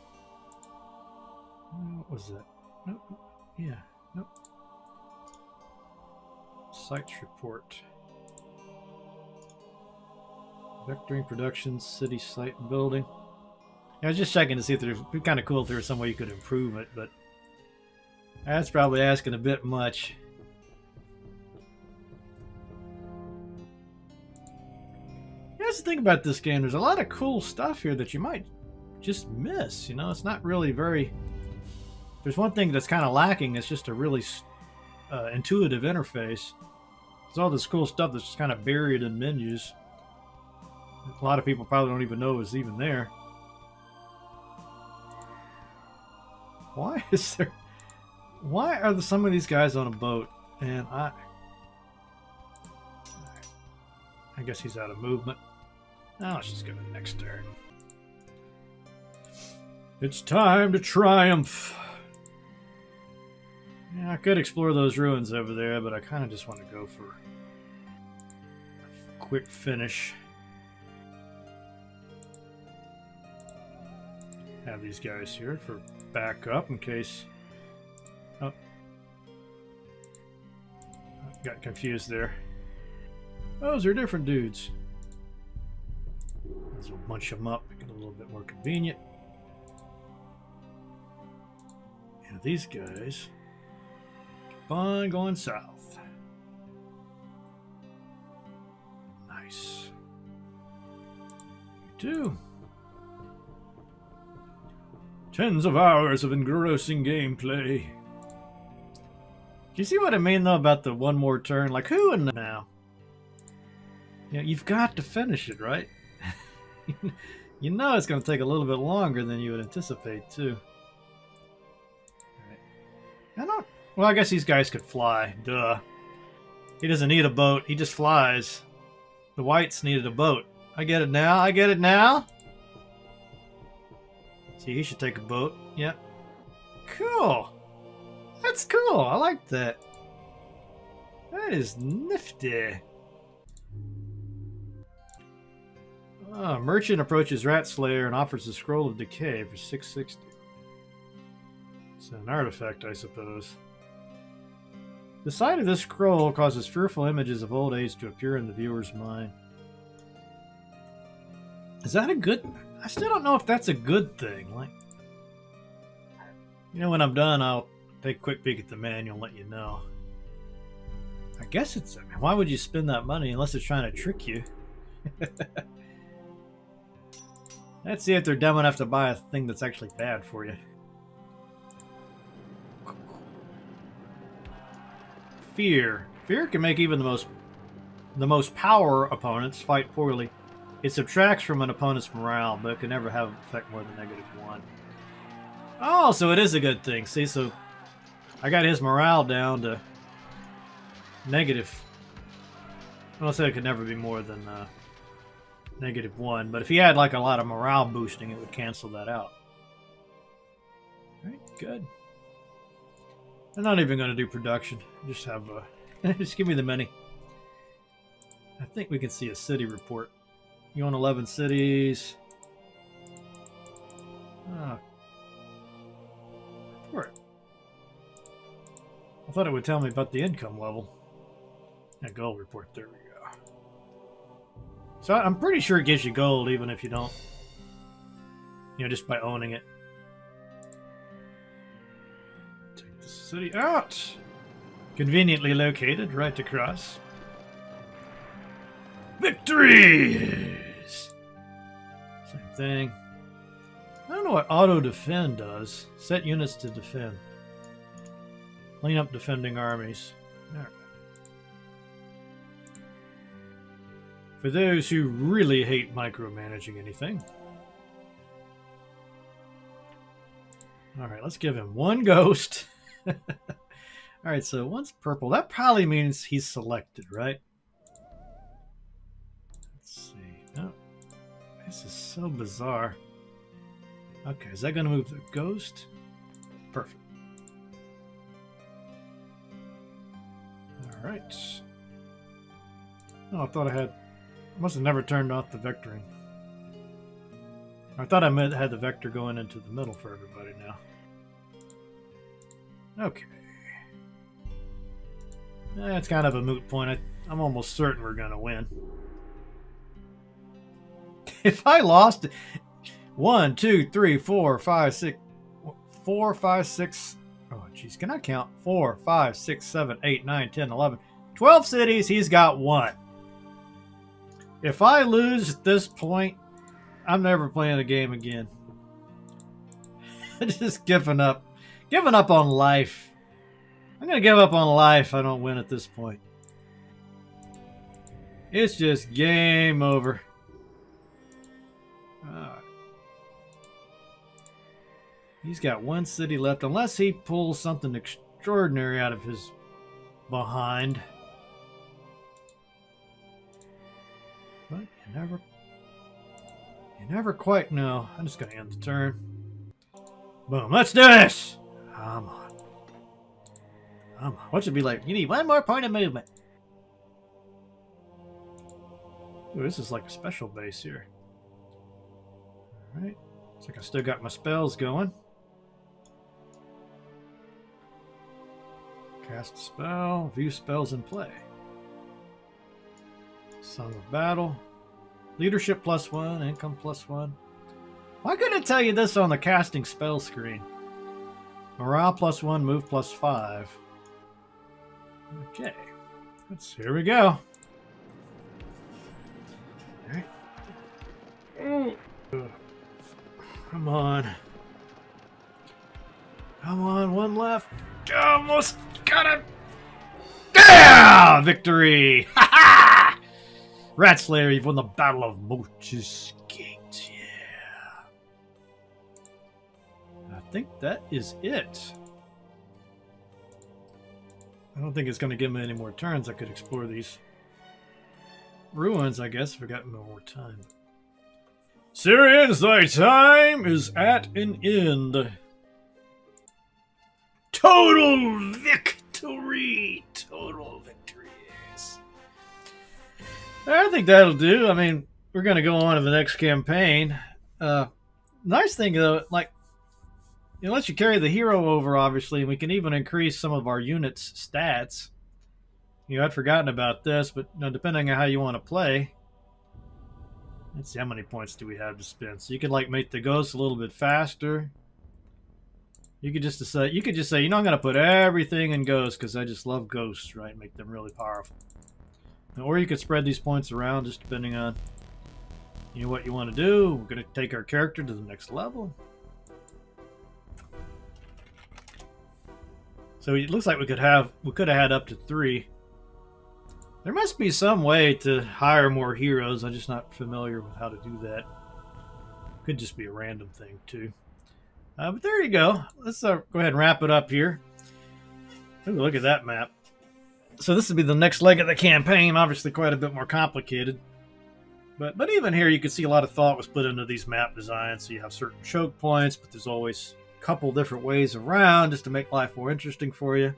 What was that? Nope. Yeah. Nope. Sites report. Vectoring production, city site building. I was just checking to see if there's... It'd be kind of cool if there was some way you could improve it, but... That's probably asking a bit much. That's the thing about this game. There's a lot of cool stuff here that you might just miss. You know, it's not really very... There's one thing that's kind of lacking. It's just a really uh, intuitive interface. There's all this cool stuff that's just kind of buried in menus. A lot of people probably don't even know it's even there. Why is there... Why are the, some of these guys on a boat? And I... I guess he's out of movement. Now let's just go to the next turn. It's time to triumph! Yeah, I could explore those ruins over there, but I kind of just want to go for a quick finish. Have these guys here for backup in case... Oh. Got confused there. Those are different dudes. Let's bunch them up, make it a little bit more convenient. And these guys keep on going south. Nice. You too. Tens of hours of engrossing gameplay. you see what I mean, though, about the one more turn? Like, who in the now? You know, you've got to finish it, right? You know it's going to take a little bit longer than you would anticipate, too. Right. I don't... Well, I guess these guys could fly. Duh. He doesn't need a boat. He just flies. The whites needed a boat. I get it now. I get it now. See, he should take a boat. Yep. Cool. That's cool. I like that. That is nifty. Oh, merchant approaches Rat Slayer and offers a scroll of decay for six sixty. It's an artifact, I suppose. The sight of this scroll causes fearful images of old age to appear in the viewer's mind. Is that a good... I still don't know if that's a good thing. Like, you know, when I'm done, I'll take a quick peek at the manual and let you know. I guess it's... I mean, why would you spend that money unless it's trying to trick you? Let's see if they're dumb enough to buy a thing that's actually bad for you. Fear. Fear can make even the most the most power opponents fight poorly. It subtracts from an opponent's morale, but it can never have an effect more than negative one. Oh, so it is a good thing. See, so I got his morale down to negative. Well, I said it could never be more than uh, negative one, but if he had like a lot of morale boosting, it would cancel that out. All right, good. I'm not even going to do production. Just have uh, just give me the money. I think we can see a city report. You own eleven cities. Ah, report. I thought it would tell me about the income level. Yeah, gold report. There we go. So I'm pretty sure it gives you gold even if you don't, you know, just by owning it. Take the city out. Conveniently located right across. Victories! Same thing. I don't know what auto defend does. Set units to defend. Clean up defending armies. All right. For those who really hate micromanaging anything. Alright, let's give him one ghost. Alright, so one's purple. That probably means he's selected, right? Let's see. Oh, this is so bizarre. Okay, is that going to move the ghost? Perfect. Alright. Oh, I thought I had... I must have never turned off the vectoring. I thought I meant had the vector going into the middle for everybody now. Okay. That's kind of a moot point. I, I'm almost certain we're going to win. If I lost one, two, three, four, five, six, four, five, six. Oh, jeez, can I count? Four, five, six, seven, eight, nine, ten, eleven, twelve cities. He's got one. If I lose at this point, I'm never playing a game again. Just giving up. Giving up on life. I'm going to give up on life if I don't win at this point. It's just game over. Alright. He's got one city left, unless he pulls something extraordinary out of his behind. But you never, you never quite know. I'm just going to end the turn. Boom. Let's do this! Come on. Come on. What should be like? You need one more point of movement. Ooh, this is like a special base here. Alright. Looks like I still got my spells going. Cast a spell. View spells in play. Song of Battle. Leadership plus one. Income plus one. Why couldn't it tell you this on the casting spell screen? Morale plus one. Move plus five. Okay. Let's, here we go. Alright. Oh. Come on. Come on. One left. Almost got it. victory! Ha ha! Rat Slayer, you've won the Battle of Moch's Gate. Yeah. I think that is it. I don't think it's going to give me any more turns. I could explore these ruins, I guess, if I got more time. Syrians, thy time is at an end. Total victory! Total victory, yes. I think that'll do. I mean, we're going to go on to the next campaign. Uh, nice thing, though, like, it lets you carry the hero over, obviously, and we can even increase some of our units' stats. You know, I'd forgotten about this, but you know, depending on how you want to play, let's see, how many points do we have to spend? So you could like make the ghosts a little bit faster. You could just decide. You could just say, you know, I'm going to put everything in ghosts because I just love ghosts, right? Make them really powerful. Or you could spread these points around, just depending on you know what you want to do. We're going to take our character to the next level. So it looks like we could have we could have had up to three. There must be some way to hire more heroes. I'm just not familiar with how to do that. Could just be a random thing too. Uh, but there you go. Let's uh, go ahead and wrap it up here. Ooh, look at that map. So this would be the next leg of the campaign. Obviously quite a bit more complicated. But but even here you can see a lot of thought was put into these map designs. So you have certain choke points, but there's always a couple different ways around just to make life more interesting for you.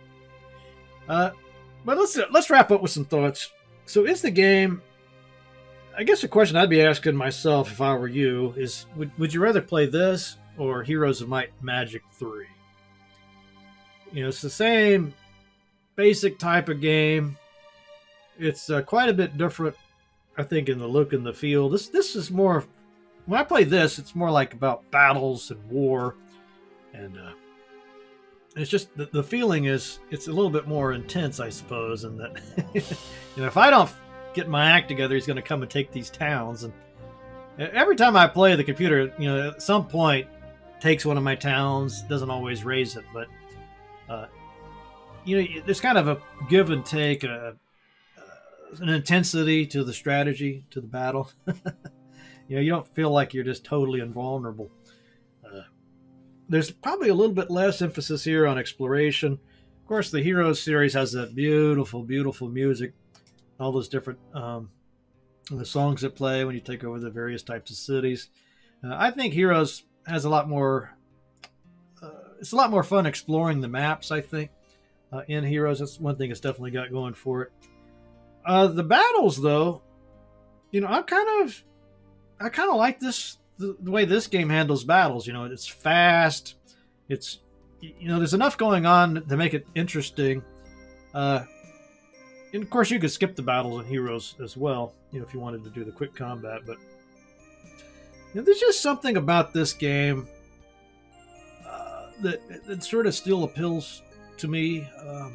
Uh, but let's let's wrap up with some thoughts. So is the game... I guess the question I'd be asking myself if I were you is, would, would you rather play this or Heroes of Might and Magic three? You know, it's the same basic type of game. It's uh, quite a bit different, I think, in the look and the feel. This this is more... When I play this, it's more like about battles and war. And uh, it's just... The, the feeling is... It's a little bit more intense, I suppose. And that... you know, if I don't get my act together, he's going to come and take these towns. And every time I play, the computer, you know, at some point takes one of my towns. Doesn't always raise it, but uh, you know, there's kind of a give and take, a, uh, an intensity to the strategy, to the battle. You know, you don't feel like you're just totally invulnerable. Uh, there's probably a little bit less emphasis here on exploration. Of course, the Heroes series has that beautiful, beautiful music. All those different um, the songs that play when you take over the various types of cities. Uh, I think Heroes has a lot more... Uh, it's a lot more fun exploring the maps, I think, uh, in Heroes. That's one thing it's definitely got going for it. Uh, the battles, though, you know, I kind of... I kind of like this, the, the way this game handles battles. You know, it's fast. It's, you know, there's enough going on to make it interesting. Uh... And of course, you could skip the battles in Heroes as well, you know, if you wanted to do the quick combat. But you know, there's just something about this game uh, that, that sort of still appeals to me. Um,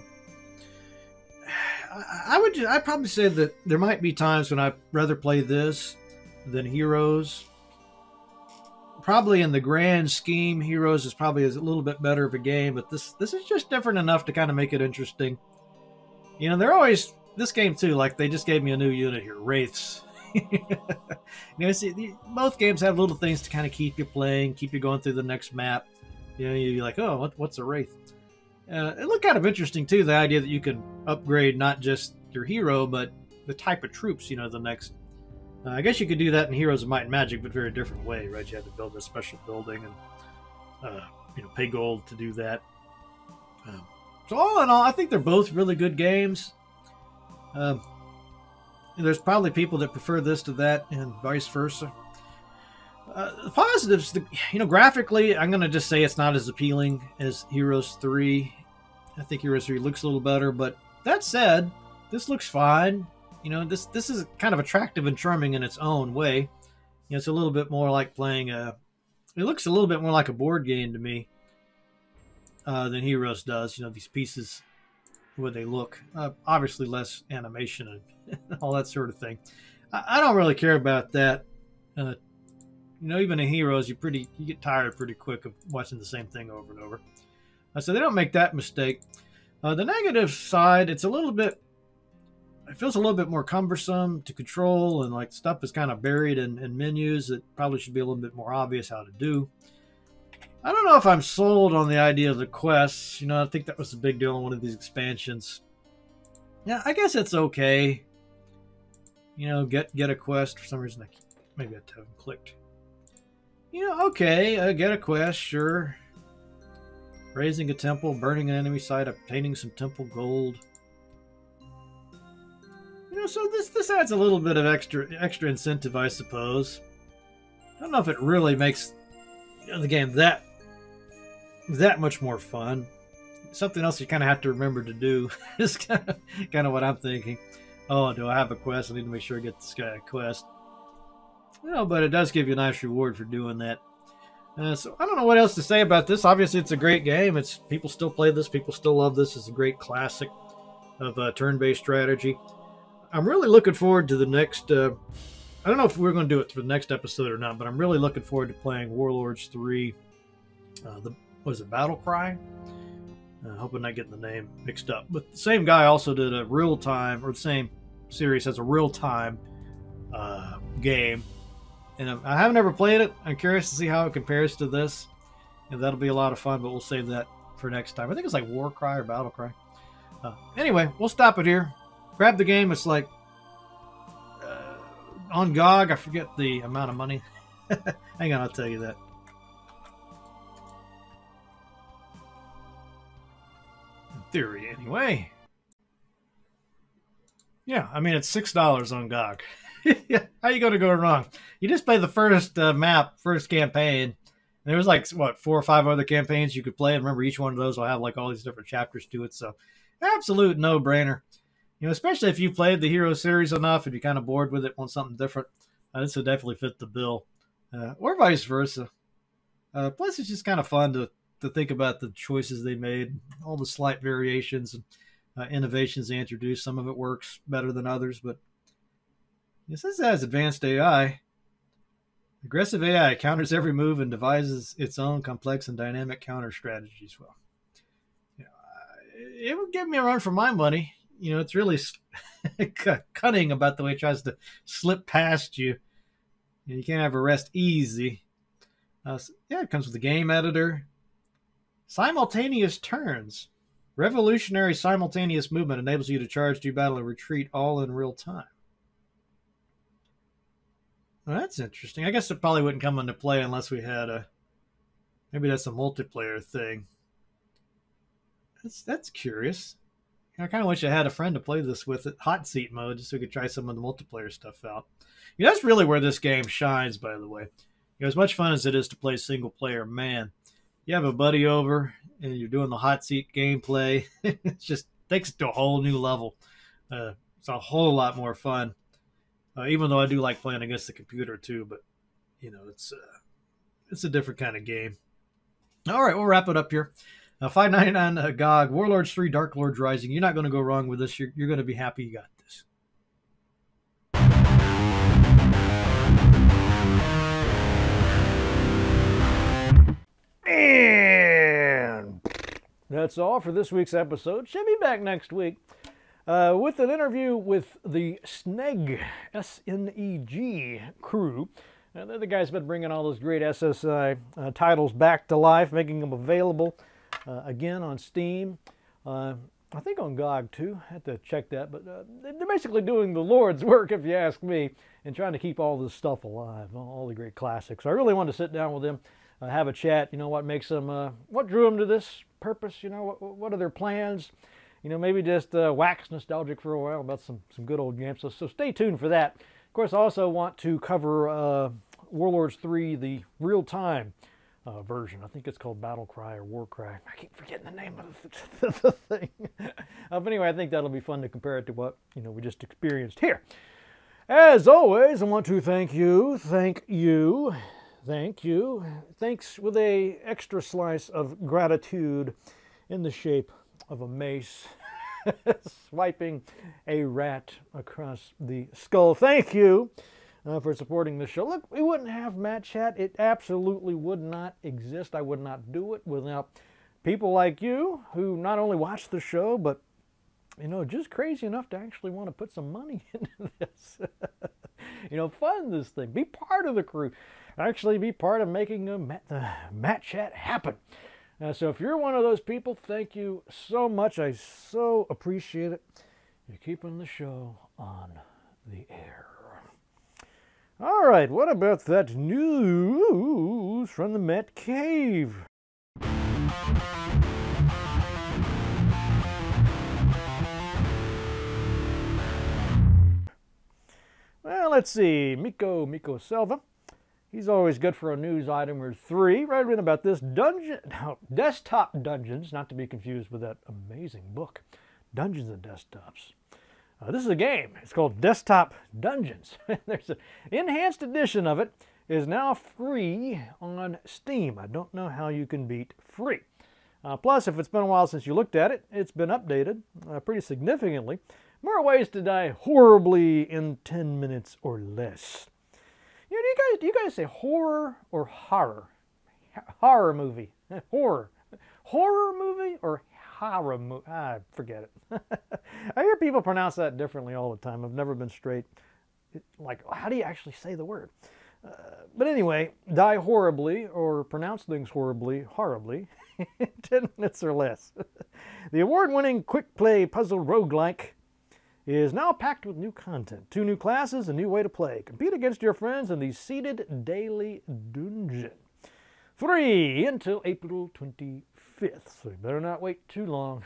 I, I would, I'd probably say that there might be times when I'd rather play this than Heroes. Probably in the grand scheme, Heroes is probably a little bit better of a game, but this this is just different enough to kind of make it interesting. You know, they're always, this game too, like they just gave me a new unit here, Wraiths. You know, see, both games have little things to kind of keep you playing, keep you going through the next map. You know, you're like, oh, what, what's a Wraith? Uh, it looked kind of interesting too, the idea that you can upgrade not just your hero, but the type of troops, you know, the next. Uh, I guess you could do that in Heroes of Might and Magic, but very different way, right? You had to build a special building and, uh, you know, pay gold to do that. Um, So all in all, I think they're both really good games. Um, there's probably people that prefer this to that and vice versa. Uh, the positives, the, you know, graphically, I'm going to just say it's not as appealing as Heroes three. I think Heroes three looks a little better, but that said, this looks fine. You know, this this is kind of attractive and charming in its own way. You know, it's a little bit more like playing a... It looks a little bit more like a board game to me. Uh, than Heroes does. You know, these pieces, the way they look. Uh, obviously less animation and all that sort of thing. I, I don't really care about that. Uh, you know, even in Heroes, you pretty you get tired pretty quick of watching the same thing over and over. Uh, so they don't make that mistake. Uh, the negative side, it's a little bit it feels a little bit more cumbersome to control, and like stuff is kind of buried in, in menus that probably should be a little bit more obvious how to do. I don't know if I'm sold on the idea of the quests. You know, I think that was a big deal in one of these expansions. Yeah, I guess it's okay. You know, get get a quest. For some reason, I maybe I haven't clicked. You know, okay, uh, get a quest, sure. Raising a temple, burning an enemy site, obtaining some temple gold. You know, so this this adds a little bit of extra extra incentive, I suppose. I don't know if it really makes, you know, the game that that much more fun. Something else you kind of have to remember to do is kind of kind of what I'm thinking. Oh, do I have a quest? I need to make sure I get this guy a quest. You know, but it does give you a nice reward for doing that. Uh, so I don't know what else to say about this. Obviously, it's a great game. It's people still play this. People still love this. It's a great classic of uh, turn-based strategy. I'm really looking forward to the next. Uh, I don't know if we're going to do it for the next episode or not, but I'm really looking forward to playing Warlords three. Uh, the was it Battle Cry? Uh, hoping not getting the name mixed up. But the same guy also did a real time, or the same series has a real time uh, game. And I haven't ever played it. I'm curious to see how it compares to this. And that'll be a lot of fun, but we'll save that for next time. I think it's like War Cry or Battle Cry. Uh, anyway, we'll stop it here. Grab the game. It's like uh, on G O G. I forget the amount of money. Hang on, I'll tell you that. Theory, anyway. Yeah, I mean, it's six dollars on G O G. How you going to go wrong? You just play the first uh, map, first campaign. And there was like, what, four or five other campaigns you could play. And remember, each one of those will have like all these different chapters to it. So, absolute no-brainer. You know, especially if you played the Hero series enough, if you're kind of bored with it, want something different, uh, this would definitely fit the bill. Uh, or vice versa. Uh, plus, it's just kind of fun to to think about the choices they made, all the slight variations and uh, innovations they introduced. Some of it works better than others, but it says it has advanced A I. Aggressive A I counters every move and devises its own complex and dynamic counter strategies. Well, you know, it would give me a run for my money. You know, it's really cunning about the way it tries to slip past you. You can't have a rest easy. Uh, so, yeah, it comes with the game editor. Simultaneous turns. Revolutionary simultaneous movement enables you to charge, do battle, and retreat all in real time. Well, that's interesting. I guess it probably wouldn't come into play unless we had a... Maybe that's a multiplayer thing. That's that's curious. I kind of wish I had a friend to play this with at hot seat mode just so we could try some of the multiplayer stuff out. You know, that's really where this game shines, by the way. You know, as much fun as it is to play single player, man, you have a buddy over and you're doing the hot seat gameplay. It just takes it to a whole new level. Uh, it's a whole lot more fun. Uh, even though I do like playing against the computer too, but you know, it's uh, it's a different kind of game. All right, we'll wrap it up here. Uh, five ninety-nine uh, G O G, Warlords three, Darklords Rising. You're not going to go wrong with this. You're, you're going to be happy you got this. And that's all for this week's episode. Should be back next week uh, with an interview with the Sneg, S N E G crew. Uh, they're the guys been bringing all those great S S I uh, titles back to life, making them available uh, again on Steam. Uh, I think on G O G too. I have to check that, but uh, they're basically doing the Lord's work, if you ask me, and trying to keep all this stuff alive, all the great classics. So I really wanted to sit down with them. Uh, have a chat, you know, what makes them, uh, what drew them to this purpose, you know, what, what are their plans, you know, maybe just uh, wax nostalgic for a while about some, some good old games. So, so stay tuned for that. Of course, I also want to cover uh, Warlords three, the real-time uh, version. I think it's called Battle Cry or War Cry. I keep forgetting the name of the, the thing. uh, but anyway, I think that'll be fun to compare it to what, you know, we just experienced here. As always, I want to thank you, thank you, Thank you. Thanks with a extra slice of gratitude in the shape of a mace swiping a rat across the skull. Thank you uh, for supporting the show. Look, we wouldn't have Matt Chat. It absolutely would not exist. I would not do it without people like you who not only watch the show but you know, just crazy enough to actually want to put some money into this. You know, fund this thing. Be part of the crew. Actually be part of making a Matt, uh, Matt Chat happen. Uh, so if you're one of those people, thank you so much. I so appreciate it. You're keeping the show on the air. All right, what about that news from the Met Cave? Well, let's see. Miko, Miko Selva. He's always good for a news item or three. Writing about this dungeon, no, desktop dungeons, not to be confused with that amazing book, Dungeons and Desktops. Uh, this is a game. It's called Desktop Dungeons. There's an enhanced edition of it. It is now free on Steam. I don't know how you can beat free. Uh, plus, if it's been a while since you looked at it, it's been updated uh, pretty significantly. More ways to die horribly in ten minutes or less. You know, do you guys do you guys say horror or horror? Horror movie. Horror. Horror movie or horror movie? Ah, forget it. I hear people pronounce that differently all the time. I've never been straight. It, like, how do you actually say the word? Uh, but anyway, die horribly or pronounce things horribly, horribly, in ten minutes or less. The award-winning quick-play puzzle roguelike is now packed with new content. Two new classes, a new way to play. Compete against your friends in the seated daily dungeon. Free until April twenty-fifth, so you better not wait too long.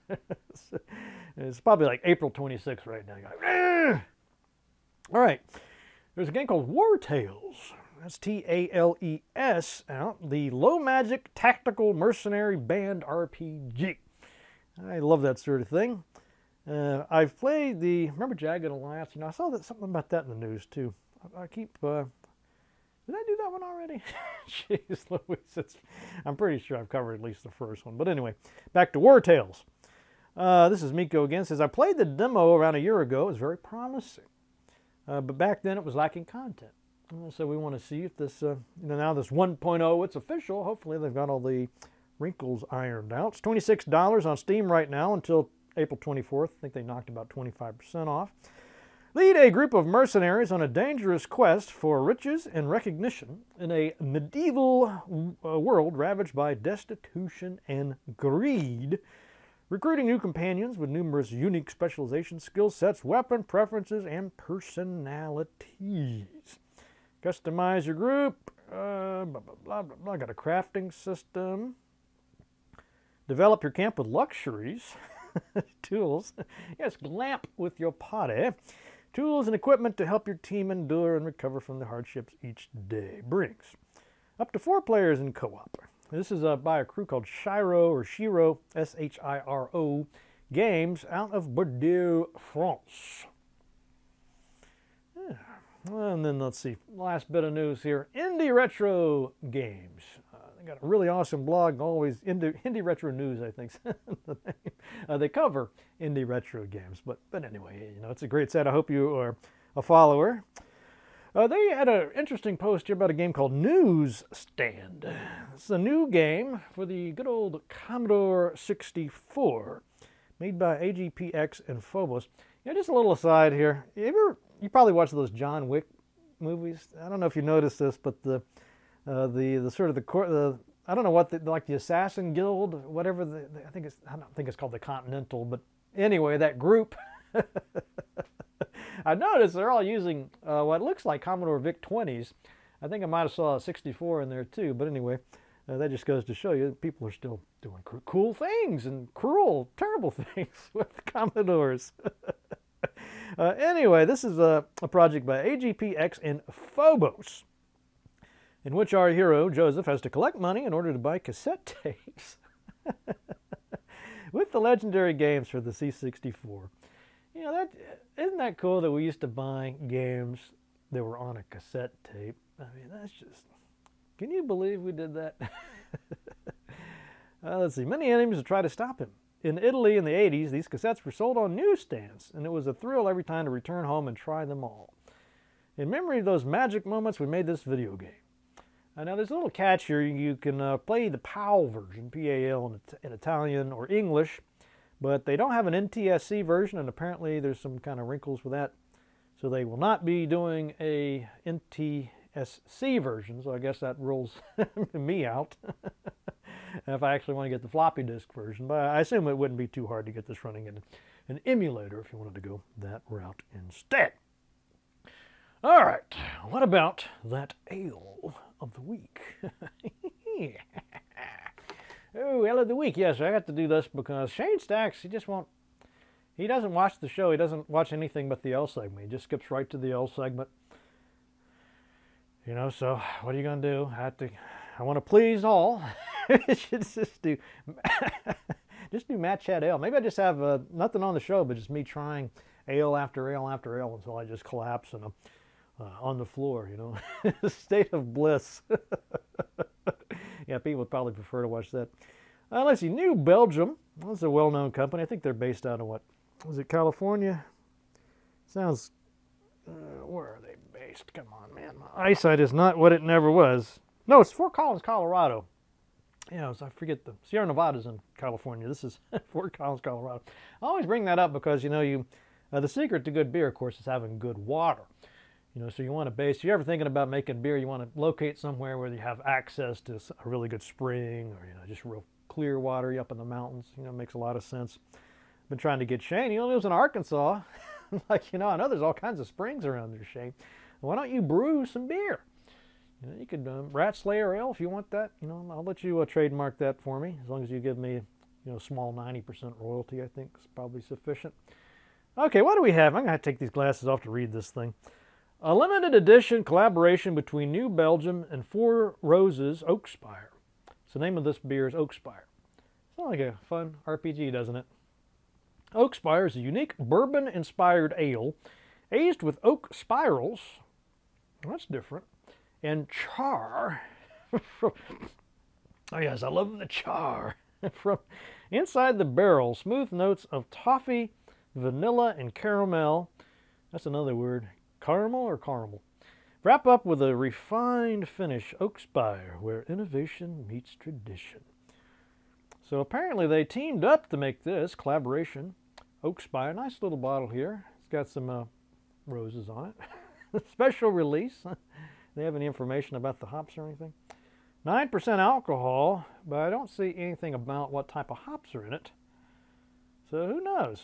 It's probably like April twenty-sixth right now. Like, all right, there's a game called Wartales. That's T A L E S out. The low magic tactical mercenary band R P G. I love that sort of thing. Uh, I've played the, remember Jagged Alliance? You know, I saw that something about that in the news too. I, I keep, uh, did I do that one already? Jeez Louise, it's, I'm pretty sure I've covered at least the first one. But anyway, back to Wartales. Uh, this is Miko again. Says, I played the demo around a year ago. It was very promising. Uh, but back then it was lacking content. Uh, so we want to see if this, uh, you know, now this one point oh, it's official. Hopefully they've got all the wrinkles ironed out. It's twenty-six dollars on Steam right now until April twenty-fourth. I think they knocked about twenty-five percent off. Lead a group of mercenaries on a dangerous quest for riches and recognition in a medieval uh, world ravaged by destitution and greed. Recruiting new companions with numerous unique specialization skill sets, weapon preferences, and personalities. Customize your group. Uh, blah, blah, blah, blah, blah. Got a crafting system. Develop your camp with luxuries. Tools. Yes, glamp with your party. Tools and equipment to help your team endure and recover from the hardships each day brings. Up to four players in co-op. This is uh, by a crew called Shiro or Shiro, S H I R O, Games out of Bordeaux, France. Yeah. Well, and then let's see, last bit of news here. Indie Retro Games. Uh, they got a really awesome blog, always Indie, Indie Retro News, I think. uh, they cover indie retro games, but, but anyway, you know, it's a great set. I hope you are a follower. Uh, they had an interesting post here about a game called NewsStand. It's a new game for the good old Commodore sixty-four, made by A G P X and Phobos. You know, just a little aside here. You ever, you probably watched those John Wick movies. I don't know if you noticed this, but the uh, the the sort of the, the I don't know what the, like the Assassin Guild, whatever the, the I think it's I don't think it's called the Continental, but anyway, that group. I noticed they're all using uh, what looks like Commodore VIC twenties. I think I might have saw a sixty-four in there too, but anyway, uh, that just goes to show you that people are still doing cool things and cruel, terrible things with Commodores. uh, anyway, this is a, a project by A G P X and Phobos, in which our hero, Joseph, has to collect money in order to buy cassette tapes with the legendary games for the C sixty-four. You know, that, isn't that cool that we used to buy games that were on a cassette tape? I mean, that's just, can you believe we did that? uh, let's see, many enemies would try to stop him. In Italy in the eighties, these cassettes were sold on newsstands, and it was a thrill every time to return home and try them all. In memory of those magic moments, we made this video game. Uh, now, there's a little catch here. You can uh, play the PAL version, P A L in, in Italian or English, but they don't have an N T S C version, and apparently there's some kind of wrinkles with that. So they will not be doing a N T S C version, so I guess that rules me out if I actually want to get the floppy disk version. But I assume it wouldn't be too hard to get this running in an emulator if you wanted to go that route instead. All right, what about that ale of the week? Oh, ale of the week. Yes, I got to do this because Shane Stacks, he just won't, he doesn't watch the show. He doesn't watch anything but the Ale segment. He just skips right to the Ale segment. You know, so what are you going to do? I have to, I want to please all. just do, just do Matt Chat Ale. Maybe I just have uh, nothing on the show, but just me trying ale after ale after ale until I just collapse and I'm uh, on the floor, you know. State of bliss. Yeah, people would probably prefer to watch that. Uh, let's see, New Belgium. That's a well-known company. I think they're based out of what? Was it California? Sounds, uh, where are they based? Come on, man. My eyesight is not what it never was. No, it's Fort Collins, Colorado. Yeah, so I forget the Sierra Nevada's in California. This is Fort Collins, Colorado. I always bring that up because, you know, you uh, the secret to good beer, of course, is having good water. You know, so you want to base, if you're ever thinking about making beer, you want to locate somewhere where you have access to a really good spring or, you know, just real clear water up in the mountains. You know, it makes a lot of sense. Been trying to get Shane. He lives in Arkansas. Like, you know, I know there's all kinds of springs around there, Shane. Why don't you brew some beer? You know, you could um, Rat Slayer Ale if you want that. You know, I'll let you uh, trademark that for me as long as you give me, you know, small ninety percent royalty. I think is probably sufficient. Okay, what do we have? I'm gonna have to take these glasses off to read this thing. A limited edition collaboration between New Belgium and Four Roses Oakspire. So the name of this beer is Oakspire. Sounds like a fun R P G, doesn't it? Oakspire is a unique bourbon-inspired ale aged with oak spirals. Well, that's different. And char. Oh yes, I love the char. From inside the barrel, smooth notes of toffee, vanilla, and caramel. That's another word. Caramel or caramel? Wrap up with a refined finish, Oakspire, where innovation meets tradition. So apparently they teamed up to make this collaboration. Oakspire, nice little bottle here. It's got some uh, roses on it. Special release. They have any information about the hops or anything? nine percent alcohol, but I don't see anything about what type of hops are in it. So who knows?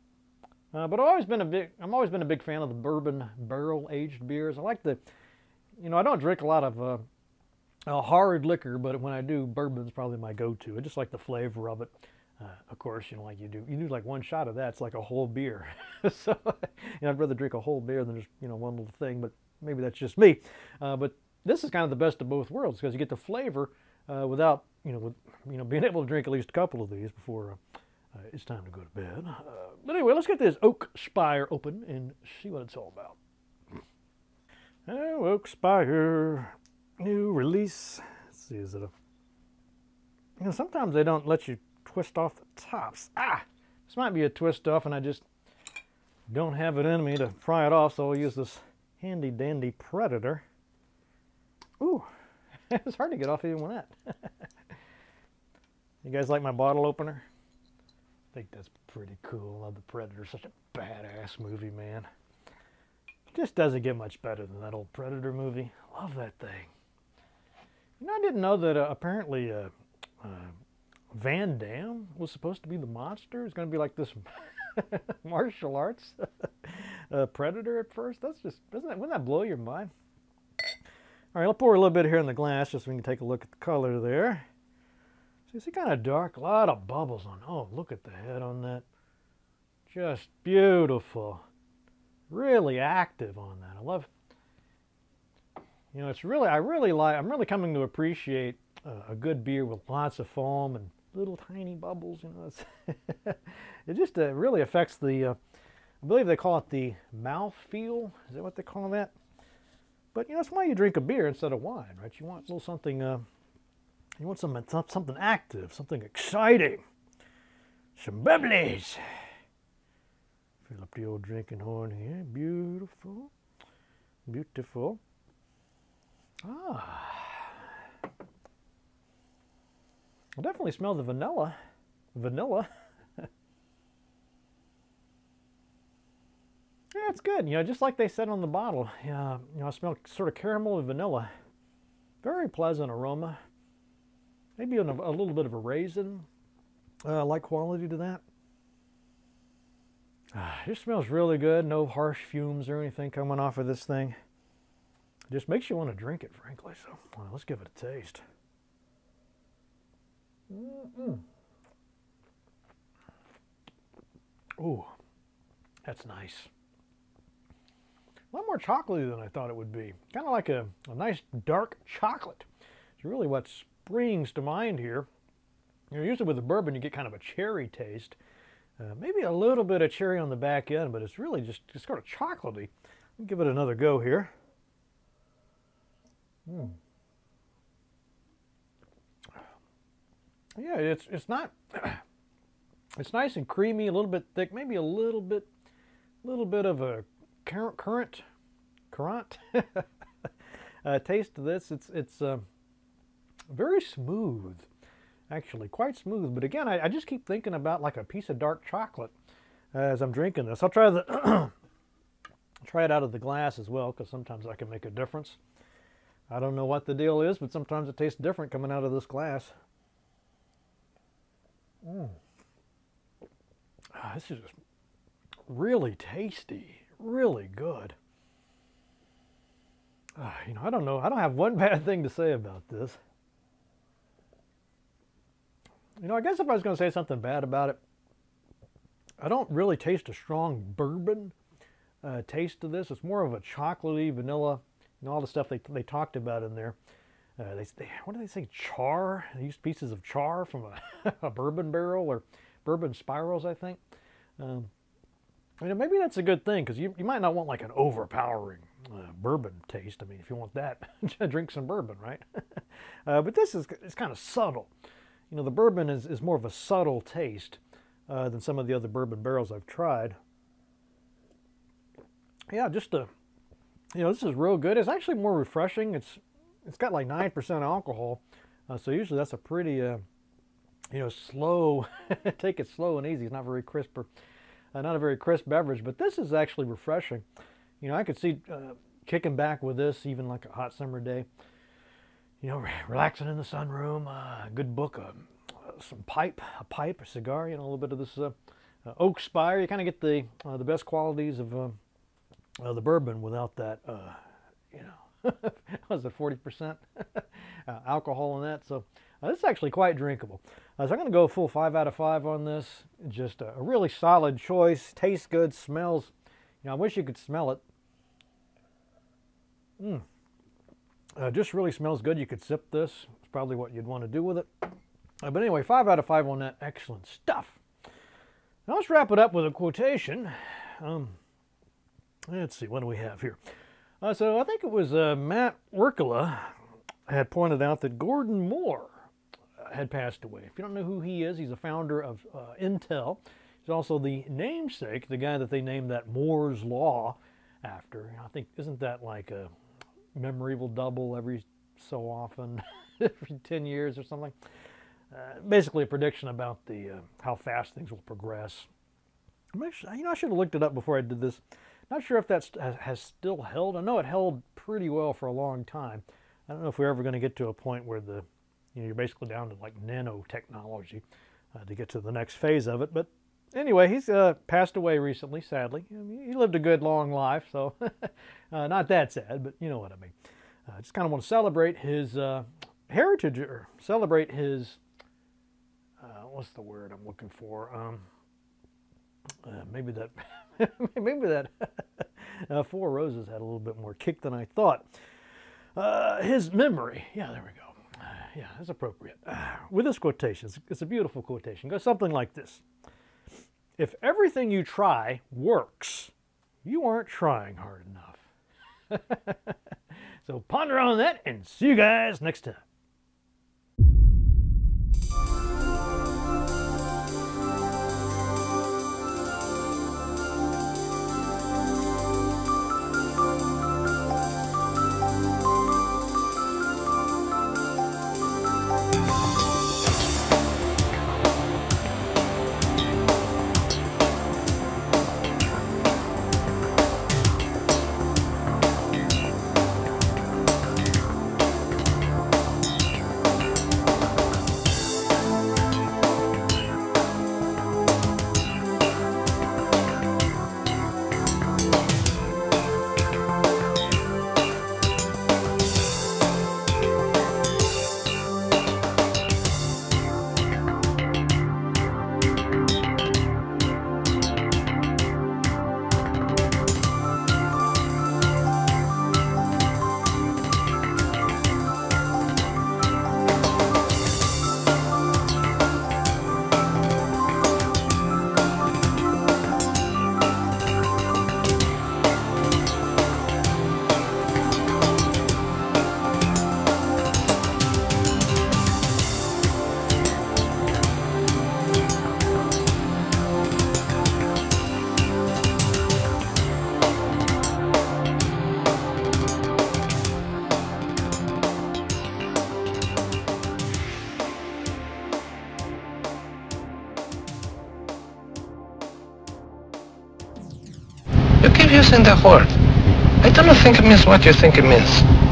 Uh, but I've always been a big, I've always been a big fan of the bourbon barrel-aged beers. I like the, you know, I don't drink a lot of uh, uh, hard liquor, but when I do, bourbon's probably my go-to. I just like the flavor of it. Uh, of course, you know, like you do, you do like one shot of that, it's like a whole beer. So, you know, I'd rather drink a whole beer than just, you know, one little thing, but maybe that's just me. Uh, but this is kind of the best of both worlds because you get the flavor uh, without, you know, with, you know, being able to drink at least a couple of these before uh, uh, it's time to go to bed. Uh, but anyway, let's get this Oakspire open and see what it's all about. Oh, Oakspire, new release. Let's see, is it a, you know, sometimes they don't let you twist off the tops. Ah, this might be a twist off and I just don't have it in me to pry it off, so I'll use this handy dandy Predator. Ooh, it's hard to get off even with that. You guys like my bottle opener? I think that's pretty cool. I love the Predator. Such a badass movie, man. Just doesn't get much better than that old Predator movie. Love that thing. You know, I didn't know that uh, apparently uh, uh, Van Damme was supposed to be the monster. It's going to be like this martial arts uh, Predator at first. That's just, doesn't that, wouldn't that blow your mind? All right, I'll pour a little bit here in the glass just so we can take a look at the color there. See, it's kind of dark, a lot of bubbles on. Oh, look at the head on that. Just beautiful. Really active on that. I love, you know, it's really, I really like, I'm really coming to appreciate uh, a good beer with lots of foam and little tiny bubbles, you know. It's it just uh, really affects the, uh, I believe they call it the mouth feel. Is that what they call that? But, you know, that's why you drink a beer instead of wine, right? You want a little something, uh, you want some, something active, something exciting. Some bubblies. Fill up the old drinking horn here. Beautiful. Beautiful. Ah. I definitely smell the vanilla. Vanilla. Yeah, it's good. You know, just like they said on the bottle. Yeah, you know, I smell sort of caramel and vanilla. Very pleasant aroma. Maybe a, a little bit of a raisin uh, like quality to that. Ah, it just smells really good. No harsh fumes or anything coming off of this thing. It just makes you want to drink it, frankly. So well, let's give it a taste. Mm-mm. Ooh, that's nice. A lot more chocolatey than I thought it would be. Kind of like a, a nice dark chocolate. It's really what springs to mind here. You know, usually with the bourbon you get kind of a cherry taste. Uh, maybe a little bit of cherry on the back end, but it's really just, just sort of chocolatey. Let me give it another go here. Mm. Yeah, it's it's not. It's nice and creamy, a little bit thick, maybe a little bit, little bit of a current, current, current uh, taste to this. It's it's uh, very smooth, actually, quite smooth. But again, I, I just keep thinking about like a piece of dark chocolate uh, as I'm drinking this. I'll try the try it out of the glass as well, because sometimes that can make a difference. I don't know what the deal is, but sometimes it tastes different coming out of this glass. Mm. Ah, this is just really tasty, really good. Uh, you know, I don't know. I don't have one bad thing to say about this. You know, I guess if I was going to say something bad about it, I don't really taste a strong bourbon uh, taste to this. It's more of a chocolatey, vanilla, you know, all the stuff they, they talked about in there. Uh, they, they, what do they say? Char? They used pieces of char from a, a bourbon barrel or bourbon spirals, I think. Um, you know, maybe that's a good thing, because you, you might not want like an overpowering uh, bourbon taste. I mean, if you want that, drink some bourbon, right? uh, but this is it's kind of subtle. You know, the bourbon is, is more of a subtle taste uh, than some of the other bourbon barrels I've tried. Yeah, just a, you know, this is real good. It's actually more refreshing. It's It's got like nine percent alcohol, uh, so usually that's a pretty, uh, you know, slow, take it slow and easy. It's not very crisp, or uh, not a very crisp beverage, but this is actually refreshing. You know, I could see uh, kicking back with this, even like a hot summer day. You know, relaxing in the sunroom, uh, a good book, uh, some pipe, a pipe, a cigar, you know, a little bit of this uh, uh, oak spire. You kind of get the uh, the best qualities of uh, uh, the bourbon without that, uh, you know, was it forty percent uh, alcohol in that? So uh, this is actually quite drinkable. Uh, so I'm going to go full five out of five on this. Just a, a really solid choice. Tastes good, smells. You know, I wish you could smell it. Mm. Uh, just really smells good. You could sip this. It's probably what you'd want to do with it. Uh, but anyway, five out of five on that. Excellent stuff. Now let's wrap it up with a quotation. Um, let's see, what do we have here? Uh, so I think it was uh, Matt Workala had pointed out that Gordon Moore had passed away. If you don't know who he is, he's a founder of uh, Intel. He's also the namesake, the guy that they named that Moore's Law after. I think, isn't that like a memory will double every so often, every ten years or something? Uh, basically a prediction about the uh, how fast things will progress. Sure, you know, I should have looked it up before I did this. Not sure if that has still held. I know it held pretty well for a long time. I don't know if we're ever going to get to a point where the, you know, you're basically down to like nanotechnology uh, to get to the next phase of it. But anyway, he's uh, passed away recently, sadly. I mean, he lived a good long life, so uh, not that sad, but you know what I mean. I uh, just kind of want to celebrate his uh, heritage, or celebrate his, uh, what's the word I'm looking for? Um, uh, maybe that, maybe that uh, Four Roses had a little bit more kick than I thought. Uh, his memory, yeah, there we go. Uh, yeah, that's appropriate. Uh, with this quotation, it's, it's a beautiful quotation. It goes something like this. If everything you try works, you aren't trying hard enough. So ponder on that and see you guys next time. using the word. I do not think it means what you think it means.